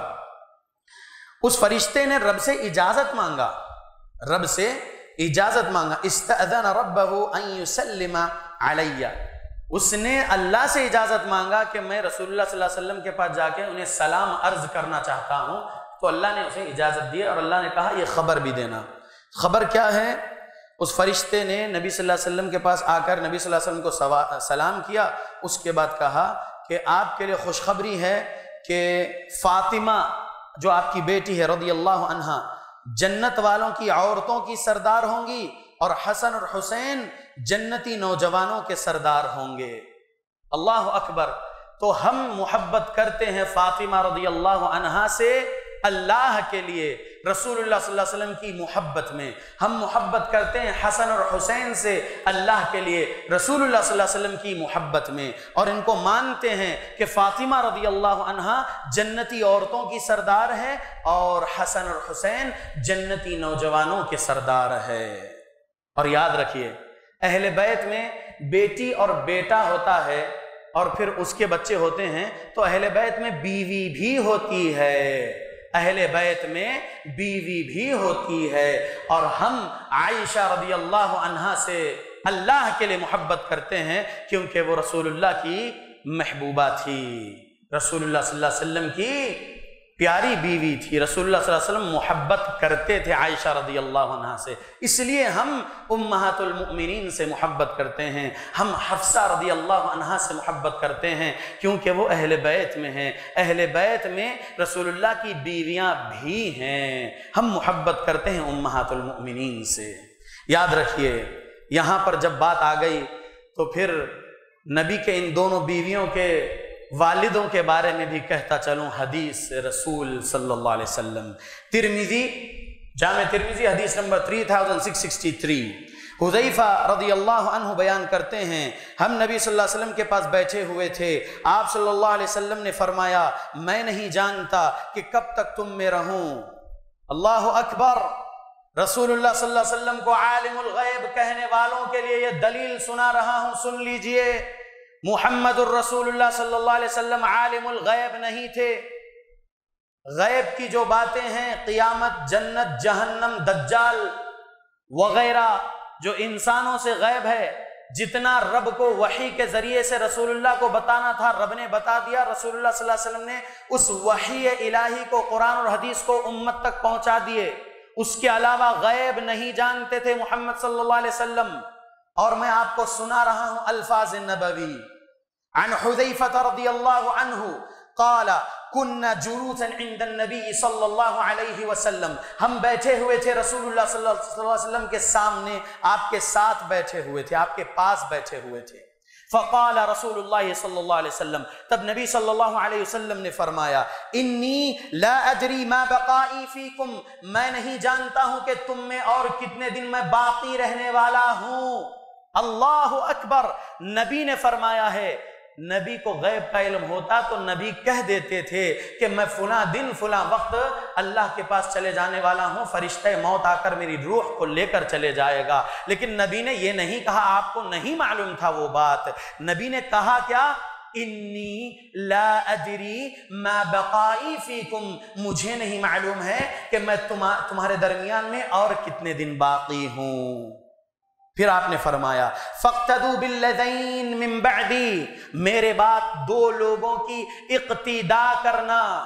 اس فرشتے نے رب سے اجازت مانگا، رب سے اجازت مانگا، استأذن ربہ ان یسلم علیہ، اس نے اللہ سے اجازت مانگا کہ میں رسول اللہ صلی اللہ علیہ وسلم کے پاس جا کے انہیں سلام عرض کرنا چاہتا ہوں، تو اللہ نے اسے اجازت دی، اور اللہ نے کہا یہ خبر بھی دینا۔ خبر کیا ہے؟ اس فرشتے نے نبی صلی اللہ علیہ وسلم کے پاس آ کر نبی صلی اللہ علیہ وسلم کو سلام کیا، اس کے بعد کہا کہ آپ کے لیے خوشخبری ہے کہ فاطمہ جو آپ کی بیٹی ہے رضی اللہ عنہا جنت والوں کی عورتوں کی سردار ہوں گی، اور حسن اور حسین جنتی نوجوانوں کے سردار ہوں گے۔ اللہ اکبر! تو ہم محبت کرتے ہیں فاطمہ رضی اللہ عنہا سے اللہ کے لیے، رسول اللہ صلی اللہ علیہ وسلم کی محبت میں، ہم محبت کرتے ہیں حسن اور حسین سے اللہ کے لیے، رسول اللہ صلی اللہ علیہ وسلم کی محبت میں، اور ان کو مانتے ہیں کہ فاطمہ رضی اللہ عنہا جنتی عورتوں کی سردار ہے اور حسن اور حسین جنتی نوجوانوں کے سردار ہے۔ اور یاد رکھیے، اہل بیت میں بیٹی اور بیٹا ہوتا ہے اور پھر اس کے بچے ہوتے ہیں، تو اہل بیت میں بیوی بھی ہوتی ہے، اہل بیت میں بیوی بھی ہوتی ہے، اور ہم عائشہ رضی اللہ عنہا سے اللہ کے لیے محبت کرتے ہیں کیونکہ وہ رسول اللہ کی محبوبہ تھی، رسول اللہ صلی اللہ علیہ وسلم کی پیاری بیوی تھی، رسول اللہ صلی اللہ علیہ وسلم محبت کرتے تھے عائشہ رضی اللہ عنہا سے، اس لیے ہم امہات المؤمنین سے محبت کرتے ہیں، ہم حفصہ رضی اللہ عنہا سے محبت کرتے ہیں کیونکہ وہ اہل بیت میں ہیں، اہل بیت میں رسول اللہ کی بیویاں بھی ہیں، ہم محبت کرتے ہیں امہات المؤمنین سے۔ یاد رکھیے، یہاں پر جب بات آ گئی تو پھر نبی کے ان دونوں بیویوں کے والدوں کے بارے میں بھی کہتا چلوں، حدیث رسول صلی اللہ علیہ وسلم، ترمذی، جامع ترمذی حدیث نمبر تین ہزار چھ سو ترسٹھ، حذیفہ رضی اللہ عنہ بیان کرتے ہیں ہم نبی صلی اللہ علیہ وسلم کے پاس بیٹھے ہوئے تھے، آپ صلی اللہ علیہ وسلم نے فرمایا میں نہیں جانتا کہ کب تک تم میں رہوں۔ اللہ اکبر! رسول اللہ صلی اللہ علیہ وسلم کو عالم الغیب کہنے والوں کے لیے یہ دلیل سنا رہا ہوں، سن لیجئے۔ محمد الرسول اللہ صلی اللہ علیہ وسلم عالم الغیب نہیں تھے، غیب کی جو باتیں ہیں، قیامت، جنت، جہنم، دجال وغیرہ جو انسانوں سے غیب ہے، جتنا رب کو وحی کے ذریعے سے رسول اللہ کو بتانا تھا رب نے بتا دیا، رسول اللہ صلی اللہ علیہ وسلم نے اس وحی الہی کو، قرآن اور حدیث کو امت تک پہنچا دیے، اس کے علاوہ غیب نہیں جانتے تھے محمد صلی اللہ علیہ وسلم۔ اور میں آپ کو سنا رہا ہوں الفاظ نبوی، عن حذیفہ رضی اللہ عنہ قال كنا جلوسا عند النبی صلی اللہ علیہ وسلم، ہم بیٹھے ہوئے تھے رسول اللہ صلی اللہ علیہ وسلم کے سامنے، آپ کے ساتھ بیٹھے ہوئے تھے، آپ کے پاس بیٹھے ہوئے تھے۔ فقال رسول اللہ صلی اللہ علیہ وسلم، تب نبی صلی اللہ علیہ وسلم نے فرمایا انی لا ادری ما بقائی فیکم، میں نہیں جانتا ہوں کہ تم میں اور کتنے دن میں باقی رہنے والا ہوں۔ اللہ اکبر! نبی نے فرمایا ہے، نبی کو غیب کا علم ہوتا تو نبی کہہ دیتے تھے کہ میں فلاں دن فلاں وقت اللہ کے پاس چلے جانے والا ہوں، فرشتہ موت آ کر میری روح کو لے کر چلے جائے گا، لیکن نبی نے یہ نہیں کہا، آپ کو نہیں معلوم تھا وہ بات، نبی نے کہا کیا؟ انی لا ادری ما بقائی فیکم، مجھے نہیں معلوم ہے کہ میں تمہارے درمیان میں اور کتنے دن باقی ہوں۔ پھر آپ نے فرمایا فاقتدوا بالذین من بعدی، میرے بعد دو لوگوں کی اقتداء کرنا،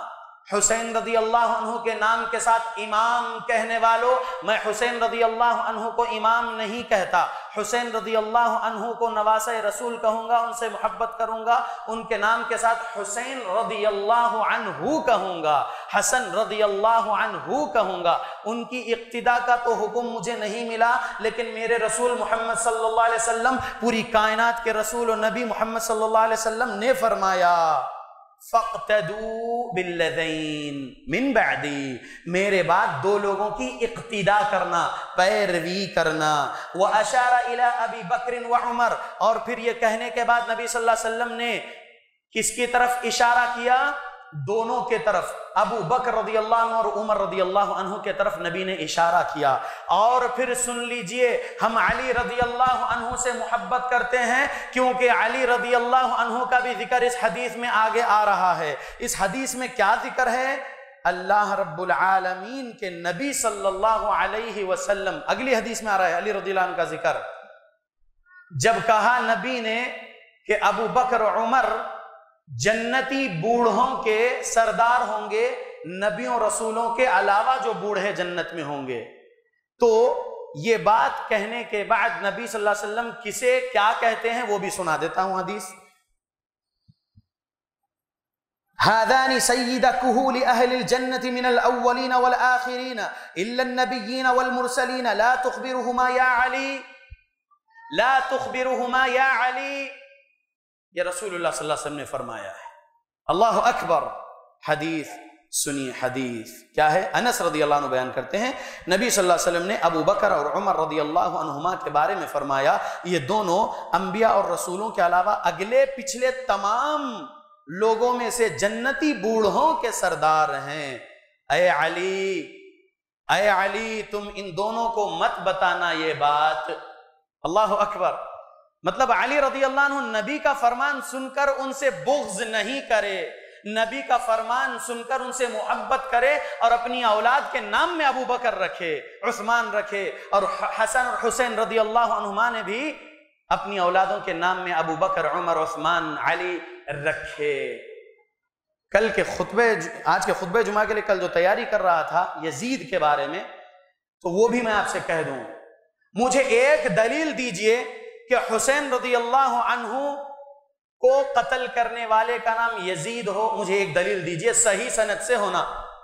حسین رضی اللہ عنہ کے نام کے ساتھ امام کہنے والوں، میں حسین رضی اللہ عنہ کو امام نہیں کہتا، حسین رضی اللہ عنہ کو نواسہ رسول کہوں گا، ان سے محبت کروں گا، ان کے نام کے ساتھ حسین رضی اللہ عنہ کہوں گا، حسن رضی اللہ عنہ کہوں گا۔ ان کی اقتداء کا تو حکم مجھے نہیں ملا، لیکن میرے رسول محمد صلی اللہ علیہ وسلم، پوری کائنات کے رسول و نبی محمد صلی اللہ علیہ وسلم نے فرمایا فَاقْتَدُوا بِالَّذَيْنِ مِن بَعْدِي، میرے بعد دو لوگوں کی اقتداء کرنا، پیروی کرنا۔ وَأَشَارَ إِلَىٰ أَبِي بَكْرٍ وَعُمَرٍ، اور پھر یہ کہنے کے بعد نبی صلی اللہ علیہ وسلم نے کس کی طرف اشارہ کیا؟ دونوں کے طرف، ابو بکر رضی اللہ عنہ اور عمر رضی اللہ عنہ کے طرف نبی نے اشارہ کیا۔ اور پھر سن لیجئے، ہم علی رضی اللہ عنہ سے محبت کرتے ہیں کیونکہ علی رضی اللہ عنہ کا بھی ذکر اس حدیث میں آگے آ رہا ہے۔ اس حدیث میں کیا ذکر ہے؟ اللہ رب العالمین کے نبی صلی اللہ علیہ وسلم، اگلی حدیث میں آ رہا ہے علی رضی اللہ عنہ کا ذکر، جب کہا نبی نے کہ ابو بکر و عمر جنتی بوڑھوں کے سردار ہوں گے، نبیوں رسولوں کے علاوہ جو بوڑھے جنت میں ہوں گے، تو یہ بات کہنے کے بعد نبی صلی اللہ علیہ وسلم کسے کیا کہتے ہیں وہ بھی سنا دیتا ہوں حدیث۔ هذان سيد كهول أهل الجنة من الأولين والآخرين إلا النبيين والمرسلين لا تخبرهما يا علي لا تخبرهما يا علي، یہ رسول اللہ صلی اللہ علیہ وسلم نے فرمایا ہے۔ اللہ اکبر، حدیث سنی، حدیث کیا ہے؟ انس رضی اللہ عنہ بیان کرتے ہیں نبی صلی اللہ علیہ وسلم نے ابو بکر اور عمر رضی اللہ عنہما کے بارے میں فرمایا، یہ دونوں انبیاء اور رسولوں کے علاوہ اگلے پچھلے تمام لوگوں میں سے جنتی بوڑھوں کے سردار ہیں۔ اے علی، اے علی، تم ان دونوں کو مت بتانا یہ بات۔ اللہ اکبر، مطلب علی رضی اللہ عنہ نبی کا فرمان سن کر ان سے بغض نہیں کرے، نبی کا فرمان سن کر ان سے محبت کرے، اور اپنی اولاد کے نام میں ابو بکر رکھے، عثمان رکھے، اور حسن اور حسین رضی اللہ عنہما نے بھی اپنی اولادوں کے نام میں ابو بکر، عمر، عثمان، علی رکھے۔ کل کے خطبے، آج کے خطبے جمعہ کے لیے کل جو تیاری کر رہا تھا یزید کے بارے میں، تو وہ بھی میں آپ سے کہہ دوں، مجھے ایک دلیل دیجئے کہ حسین رضی اللہ عنہ کو قتل کرنے والے کا نام یزید ہو، مجھے ایک دلیل دیجئے، صحیح سند سے ہونا۔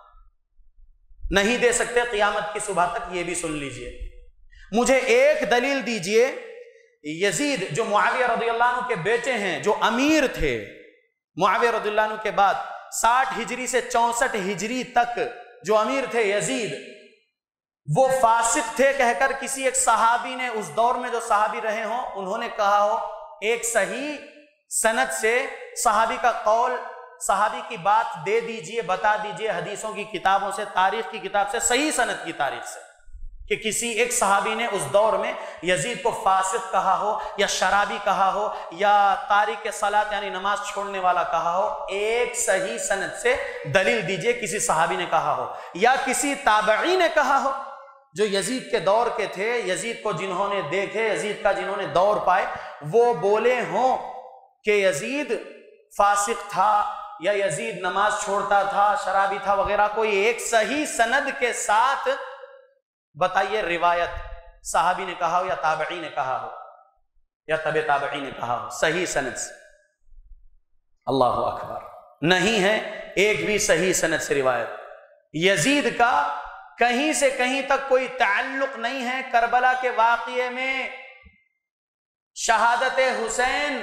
نہیں دے سکتے قیامت کی صبح تک، یہ بھی سن لیجئے۔ مجھے ایک دلیل دیجئے، یزید جو معاویہ رضی اللہ عنہ کے بیٹے ہیں، جو امیر تھے معاویہ رضی اللہ عنہ کے بعد ساٹھ ہجری سے چونسٹھ ہجری تک جو امیر تھے یزید، وہ فاسق تھے کہہ کر کسی ایک صحابی نے، اس دور میں جو صحابی رہے ہوں، انہوں نے کہا ہو، ایک صحیح سند سے صحابی کا قول، صحابی کی بات دے دیجئے، بتا دیجئے حدیثوں کی کتابوں سے، تاریخ کی کتاب سے، صحیح سند کی تاریخ سے، کہ کسی ایک صحابی نے اس دور میں یزید کو فاسق کہا ہو، یا شرابی کہا ہو، یا تارک صلاۃ یعنی نماز چھوڑنے والا کہا ہو۔ ایک صحیح سند سے دلیل دیجئے کسی صحابی نے کہا ہو، یا کسی تابعی نے کہا ہو جو یزید کے دور کے تھے، یزید کو جنہوں نے دیکھے، یزید کا جنہوں نے دور پائے، وہ بولے ہوں کہ یزید فاسق تھا، یا یزید نماز چھوڑتا تھا، شرابی تھا وغیرہ۔ کوئی ایک صحیح سند کے ساتھ بتائیے روایت، صحابی نے کہا ہو یا تابعی نے کہا ہو یا تبع تابعی نے کہا ہو، صحیح سند سے۔ اللہ اکبر، نہیں ہے ایک بھی صحیح سند سے روایت۔ یزید کا کہیں سے کہیں تک کوئی تعلق نہیں ہے کربلا کے واقعے میں، شہادت حسین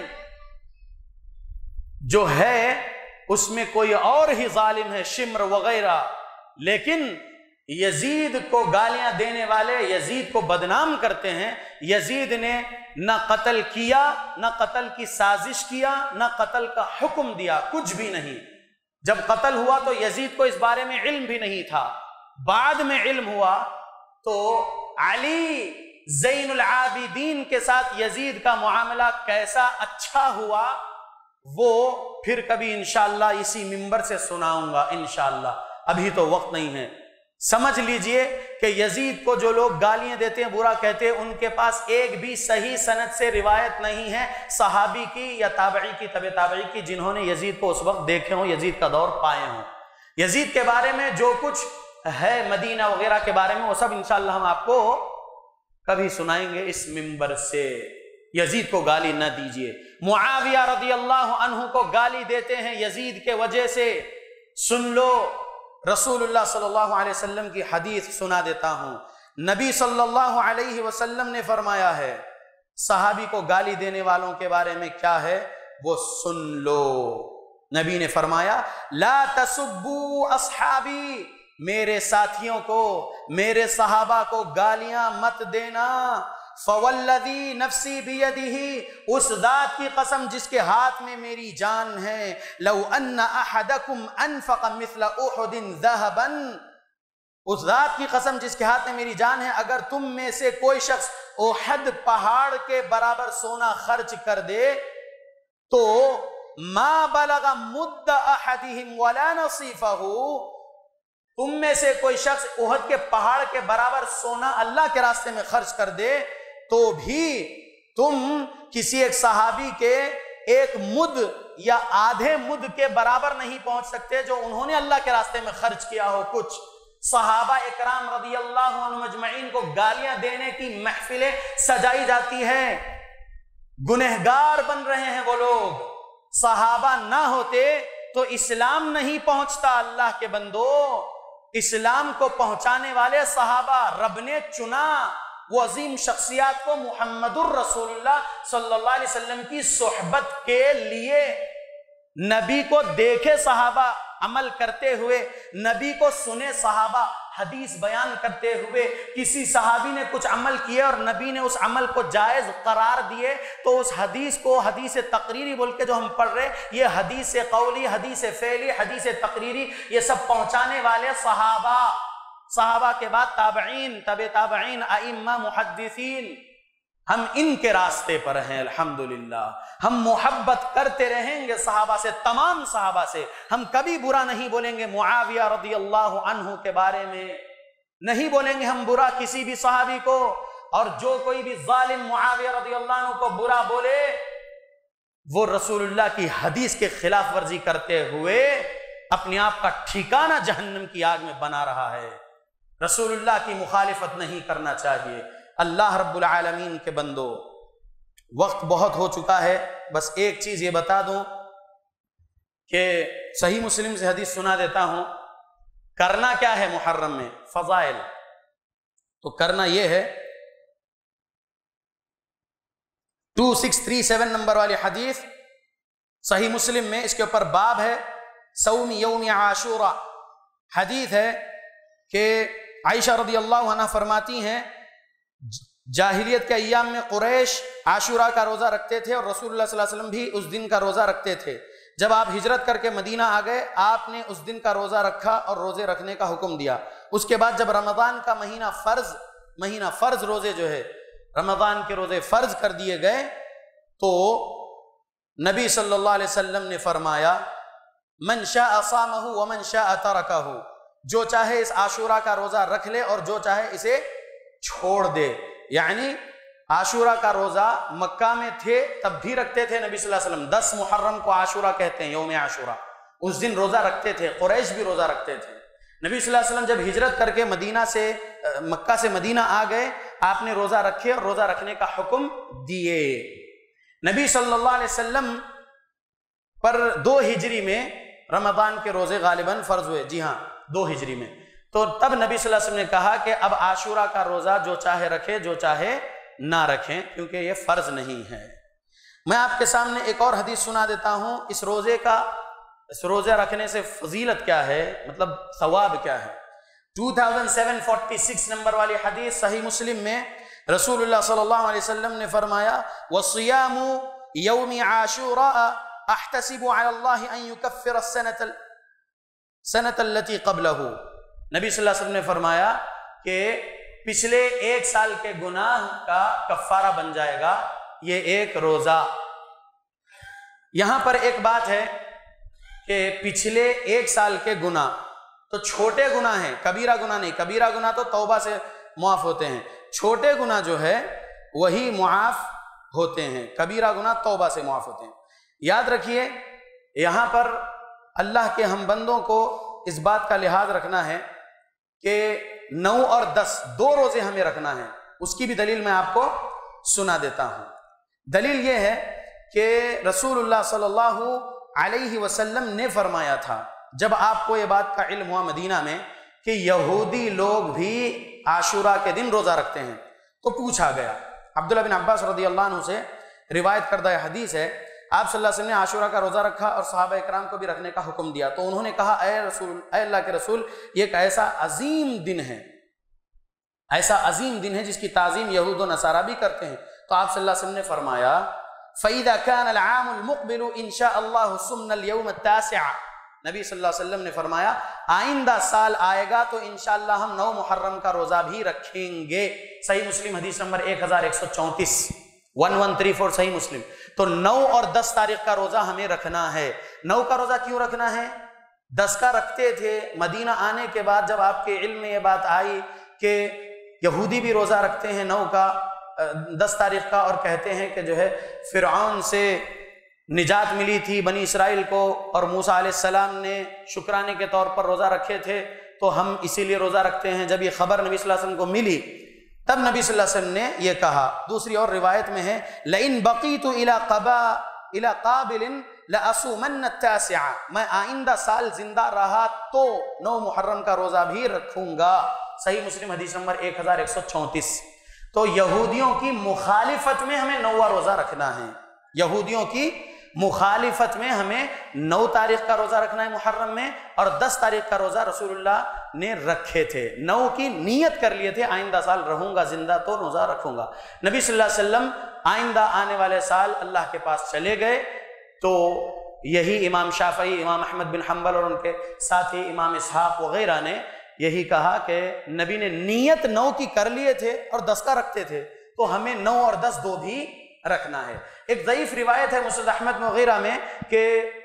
جو ہے اس میں کوئی اور ہی ظالم ہے، شمر وغیرہ، لیکن یزید کو گالیاں دینے والے یزید کو بدنام کرتے ہیں۔ یزید نے نہ قتل کیا، نہ قتل کی سازش کیا، نہ قتل کا حکم دیا، کچھ بھی نہیں۔ جب قتل ہوا تو یزید کو اس بارے میں علم بھی نہیں تھا، بعد میں علم ہوا تو علی زین العابدین کے ساتھ یزید کا معاملہ کیسا اچھا ہوا، وہ پھر کبھی انشاءاللہ اسی منبر سے سناؤں گا انشاءاللہ، ابھی تو وقت نہیں ہے۔ سمجھ لیجئے کہ یزید کو جو لوگ گالیاں دیتے ہیں، برا کہتے ہیں، ان کے پاس ایک بھی صحیح سند سے روایت نہیں ہے صحابی کی یا تابعی کی، تبع تابعی کی، جنہوں نے یزید کو اس وقت دیکھے ہوں، یزید کا دور پائے ہوں۔ یزید کے بارے میں جو کچھ ہے مدینہ وغیرہ کے بارے میں وہ سب انشاءاللہ ہم آپ کو کبھی سنائیں گے اس منبر سے۔ یزید کو گالی نہ دیجیے، معاویہ رضی اللہ عنہ کو گالی دیتے ہیں یزید کے وجہ سے۔ سن لو، رسول اللہ صلی اللہ علیہ وسلم کی حدیث سنا دیتا ہوں۔ نبی صلی اللہ علیہ وسلم نے فرمایا ہے، صحابی کو گالی دینے والوں کے بارے میں کیا ہے وہ سن لو۔ نبی نے فرمایا لا تسبوا اصحابی، میرے ساتھیوں کو، میرے صحابہ کو گالیاں مت دینا۔ فوالذی نفسی بیدہ، اس ذات کی قسم جس کے ہاتھ میں میری جان ہے، لو ان احدکم انفق مثل احد ذہبا، اس ذات کی قسم جس کے ہاتھ میں میری جان ہے، اگر تم میں سے کوئی شخص احد پہاڑ کے برابر سونا خرچ کر دے تو ما بلغ مد احدہم ولا نصیفہ، تم میں سے کوئی شخص احد کے پہاڑ کے برابر سونا اللہ کے راستے میں خرچ کر دے تو بھی تم کسی ایک صحابی کے ایک مد یا آدھے مد کے برابر نہیں پہنچ سکتے جو انہوں نے اللہ کے راستے میں خرچ کیا ہو۔ کچھ صحابہ اکرام رضی اللہ عنہم اجمعین کو گالیاں دینے کی محفلیں سجائی جاتی ہیں، گنہگار بن رہے ہیں وہ لوگ۔ صحابہ نہ ہوتے تو اسلام نہیں پہنچتا۔ اللہ کے بندو، اسلام کو پہنچانے والے صحابہ رب نے چنا، وہ عظیم شخصیات کو محمد الرسول اللہ صلی اللہ علیہ وسلم کی صحبت کے لیے۔ نبی کو دیکھے صحابہ عمل کرتے ہوئے، نبی کو سنے صحابہ حدیث بیان کرتے ہوئے، کسی صحابی نے کچھ عمل کیا اور نبی نے اس عمل کو جائز قرار دیے تو اس حدیث کو حدیث تقریری بول کے جو ہم پڑھ رہے، یہ حدیث قولی، حدیث فعلی، حدیث تقریری، یہ سب پہنچانے والے صحابہ، صحابہ کے بعد تابعین، تبع تابعین، ائمہ، محدثین، ہم ان کے راستے پر ہیں الحمدللہ۔ ہم محبت کرتے رہیں گے صحابہ سے، تمام صحابہ سے، ہم کبھی برا نہیں بولیں گے معاویہ رضی اللہ عنہ کے بارے میں، نہیں بولیں گے ہم برا کسی بھی صحابی کو، اور جو کوئی بھی ظالم معاویہ رضی اللہ عنہ کو برا بولے وہ رسول اللہ کی حدیث کے خلاف ورزی کرتے ہوئے اپنے آپ کا ٹھکانہ جہنم کی آگ میں بنا رہا ہے۔ رسول اللہ کی مخالفت نہیں کرنا چاہیے۔ اللہ رب العالمین کے بندو، وقت بہت ہو چکا ہے، بس ایک چیز یہ بتا دوں کہ صحیح مسلم سے حدیث سنا دیتا ہوں۔ کرنا کیا ہے محرم میں؟ فضائل تو کرنا یہ ہے، دو چھے تین سات نمبر والی حدیث صحیح مسلم میں، اس کے اوپر باب ہے صوم یوم عاشورہ۔ حدیث ہے کہ عائشہ رضی اللہ عنہ فرماتی ہیں جاہلیت کے ایام میں قریش عاشورہ کا روزہ رکھتے تھے اور رسول اللہ صلی اللہ علیہ وسلم بھی اس دن کا روزہ رکھتے تھے۔ جب آپ ہجرت کر کے مدینہ آ گئے، آپ نے اس دن کا روزہ رکھا اور روزے رکھنے کا حکم دیا۔ اس کے بعد جب رمضان کا مہینہ فرض مہینہ فرض روزے جو ہے رمضان کے روزے فرض کر دیے گئے تو نبی صلی اللہ علیہ وسلم نے فرمایا من شاء صامہ ومن شاء ترکہ، جو چاہے اس عاشورہ کا روزہ رکھ لے اور جو چاہے اسے چھوڑ دے۔ یعنی عاشورہ کا روزہ مکہ میں تھے تب بھی رکھتے تھے نبی صلی اللہ علیہ وسلم، دس محرم کو عاشورہ کہتے ہیں، یوم عاشورہ، اس دن روزہ رکھتے تھے، قریش بھی روزہ رکھتے تھے۔ نبی صلی اللہ علیہ وسلم جب ہجرت کر کے مدینہ سے مکہ سے مدینہ آ گئے، آپ نے روزہ رکھے اور روزہ رکھنے کا حکم دیے۔ نبی صلی اللہ علیہ وسلم پر دو ہجری میں رمضان کے روزے غالباً فرض ہوئے، جی ہاں دو ہجری میں، تو تب نبی صلی اللہ علیہ وسلم نے کہا کہ اب عاشورہ کا روزہ جو چاہے رکھے جو چاہے نہ رکھیں، کیونکہ یہ فرض نہیں ہے۔ میں آپ کے سامنے ایک اور حدیث سنا دیتا ہوں، اس روزے کا اس روزہ رکھنے سے فضیلت کیا ہے، مطلب ثواب کیا ہے۔ دو ہزار سات سو چھیالیس نمبر والی حدیث صحیح مسلم میں رسول اللہ صلی اللہ علیہ وسلم نے فرمایا وَصِيَامُ يَوْمِ عَاشُورَاءَ أَحْتَسِبُ عَلَى اللَّهِ أَن يُكَفِّرَ السَّنَةَ السَّنَةَ الَّتِي قَبْلَهُ۔ نبی صلی اللہ علیہ وسلم نے فرمایا کہ پچھلے ایک سال کے گناہ کا کفارہ بن جائے گا یہ ایک روزہ۔ یہاں پر ایک بات ہے کہ پچھلے ایک سال کے گناہ تو چھوٹے گناہ ہیں، کبیرہ گناہ نہیں، کبیرہ گناہ تو توبہ سے معاف ہوتے ہیں، چھوٹے گناہ جو ہے وہی معاف ہوتے ہیں، کبیرہ گناہ توبہ سے معاف ہوتے ہیں۔ یاد رکھیے یہاں پر اللہ کے ہم بندوں کو اس بات کا لحاظ رکھنا ہے کہ نو اور دس دو روزے ہمیں رکھنا ہے، اس کی بھی دلیل میں آپ کو سنا دیتا ہوں۔ دلیل یہ ہے کہ رسول اللہ صلی اللہ علیہ وسلم نے فرمایا تھا، جب آپ کو یہ بات کا علم ہوا مدینہ میں کہ یہودی لوگ بھی عاشورہ کے دن روزہ رکھتے ہیں، تو پوچھا گیا۔ عبداللہ بن عباس رضی اللہ عنہ سے روایت کردہ حدیث ہے، آپ صلی اللہ علیہ وسلم نے عاشورہ کا روزہ رکھا اور صحابہ اکرام کو بھی رکھنے کا حکم دیا، تو انہوں نے کہا اے رسول اے اللہ کے رسول، یہ ایک ایسا عظیم دن ہے، ایسا عظیم دن ہے جس کی تعظیم یہود و نصارہ بھی کرتے ہیں۔ تو آپ صلی اللہ علیہ وسلم نے فرمایا فَإِذَا كَانَ الْعَامُ الْمُقْبِلُ إِن شَاءَ اللَّهُ صُمْنَا الْيَوْمَ التَّاسِعَ، نبی صلی اللہ علیہ وسلم نے فرمایا آئندہ سال آئے گا تو انشاءاللہ ہم نو محرم کا روزہ بھی رکھیں گے۔ صحیح مسلم حدیث نمبر ایک ہزار ایک سو چونتیس، ون ون تھری فور صحیح مسلم۔ تو نو اور دس تاریخ کا روزہ ہمیں رکھنا ہے۔ نو کا روزہ کیوں رکھنا ہے؟ دس کا رکھتے تھے، مدینہ آنے کے بعد جب آپ کے علم میں یہ بات آئی کہ یہودی بھی روزہ رکھتے ہیں نو کا دس تاریخ کا، اور کہتے ہیں کہ جو ہے فرعون سے نجات ملی تھی بنی اسرائیل کو اور موسیٰ علیہ السلام نے شکرانے کے طور پر روزہ رکھے تھے، تو ہم اسی لیے روزہ رکھتے ہیں۔ جب یہ خبر نبی صلی اللہ علیہ وسلم کو ملی تب نبی صلی اللہ علیہ وسلم نے یہ کہا۔ دوسری اور روایت میں ہے لَإِن بَقِيتُ إِلَى قَبَا إِلَى قَابِلٍ لَأَصُومَنَّ التَّاسِعَ، میں آئندہ سال زندہ رہا تو نو محرم کا روزہ بھی رکھوں گا۔ صحیح مسلم حدیث نمبر ایک ہزار ایک سو چونتیس۔ تو یہودیوں کی مخالفت میں ہمیں نواں روزہ رکھنا ہے، یہودیوں کی مخالفت میں ہمیں نو تاریخ کا روزہ رکھنا ہے محرم میں، اور دس تاریخ کا روزہ رسول اللہ نے رکھے تھے، نو کی نیت کر لیے تھے آئندہ سال رہوں گا زندہ تو روزہ رکھوں گا۔ نبی صلی اللہ علیہ وسلم آئندہ آنے والے سال اللہ کے پاس چلے گئے، تو یہی امام شافعی، امام احمد بن حنبل اور ان کے ساتھی امام اسحاق وغیرہ نے یہی کہا کہ نبی نے نیت نو کی کر لیے تھے اور دس کا رکھتے تھے، تو ہمیں نو اور دس دو بھی رکھنا ہے۔ ایک ضعیف روایت ہے مسند احمد وغیرہ میں کہ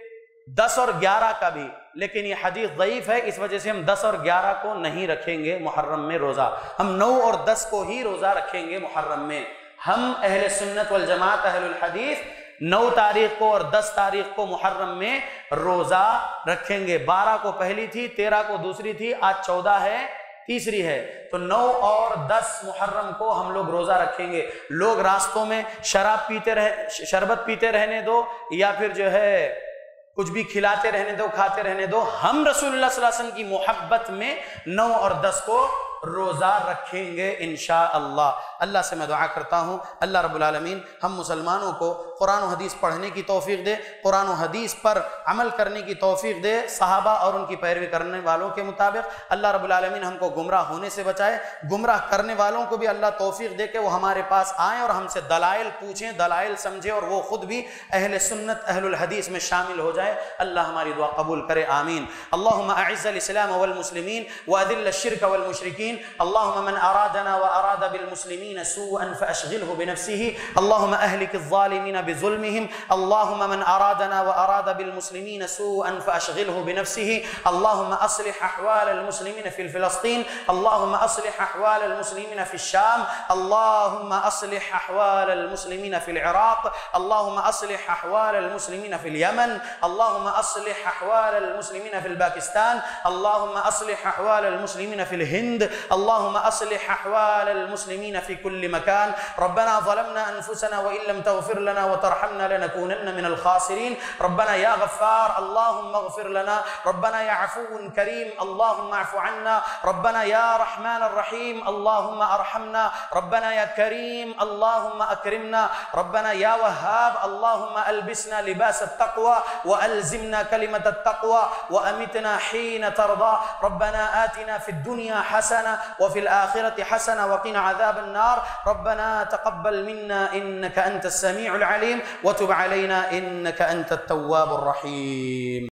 دس اور گیارہ کا بھی، لیکن یہ حدیث ضعیف ہے، اس وجہ سے ہم دس اور گیارہ کو نہیں رکھیں گے محرم میں روزہ، ہم نو اور دس کو ہی روزہ رکھیں گے محرم میں۔ ہم اہل سنت والجماعت اہل الحدیث نو تاریخ کو اور دس تاریخ کو محرم میں روزہ رکھیں گے۔ بارہ کو پہلی تھی، تیرہ کو دوسری تھی، آج چودہ ہے، تیسری ہے، تو نو اور دس محرم کو ہم لوگ روزہ رکھیں گے۔ لوگ راستوں میں شراب پیتے رہ شربت پیتے رہنے دو، یا پھر جو ہے کچھ بھی کھلاتے رہنے دو، کھاتے رہنے دو، ہم رسول اللہ صلی اللہ علیہ وسلم کی محبت میں نو اور دس کو روزہ رکھیں گے انشاءاللہ۔ اللہ سے میں دعا کرتا ہوں اللہ رب العالمین ہم مسلمانوں کو قرآن و حدیث پڑھنے کی توفیق دے، قرآن و حدیث پر عمل کرنے کی توفیق دے، صحابہ اور ان کی پیروی کرنے والوں کے مطابق۔ اللہ رب العالمین ہم کو گمراہ ہونے سے بچائے، گمراہ کرنے والوں کو بھی اللہ توفیق دے کہ وہ ہمارے پاس آئیں اور ہم سے دلائل پوچھیں، دلائل سمجھیں، اور وہ خود بھی اہل سنت اہل الحدیث میں شامل ہو جائے۔ اللہ ہماری دعا قبول کرے، آمین۔ اللہم اعز الاسلام والمسلمین واذل الشرک والمشرکین، اللهم من أرادنا وأراد بالمسلمين سوءا فأشغله بنفسه، اللهم أهلك الظالمين بظلمهم، اللهم من أرادنا وأراد بالمسلمين سوءا فأشغله بنفسه، اللهم أصلح أحوال المسلمين في فلسطين، اللهم أصلح أحوال المسلمين في الشام، اللهم أصلح أحوال المسلمين في العراق، اللهم أصلح أحوال المسلمين في اليمن، اللهم أصلح أحوال المسلمين في الباكستان، اللهم أصلح أحوال المسلمين في الهند، اللهم أصلح أحوال المسلمين في كل مكان. ربنا ظلمنا أنفسنا وإن لم تغفر لنا وترحمنا لنكونن من الخاسرين. ربنا يا غفار اللهم اغفر لنا، ربنا يا عفو كريم اللهم اعف عنا، ربنا يا رحمن الرحيم اللهم أرحمنا، ربنا يا كريم اللهم أكرمنا، ربنا يا وهاب اللهم ألبسنا لباس التقوى وألزمنا كلمة التقوى وأمتنا حين ترضى. ربنا آتنا في الدنيا حسنة وفي الآخرة حسنة وقنا عذاب النار. ربنا تقبل منا إنك أنت السميع العليم وتب علينا إنك أنت التواب الرحيم.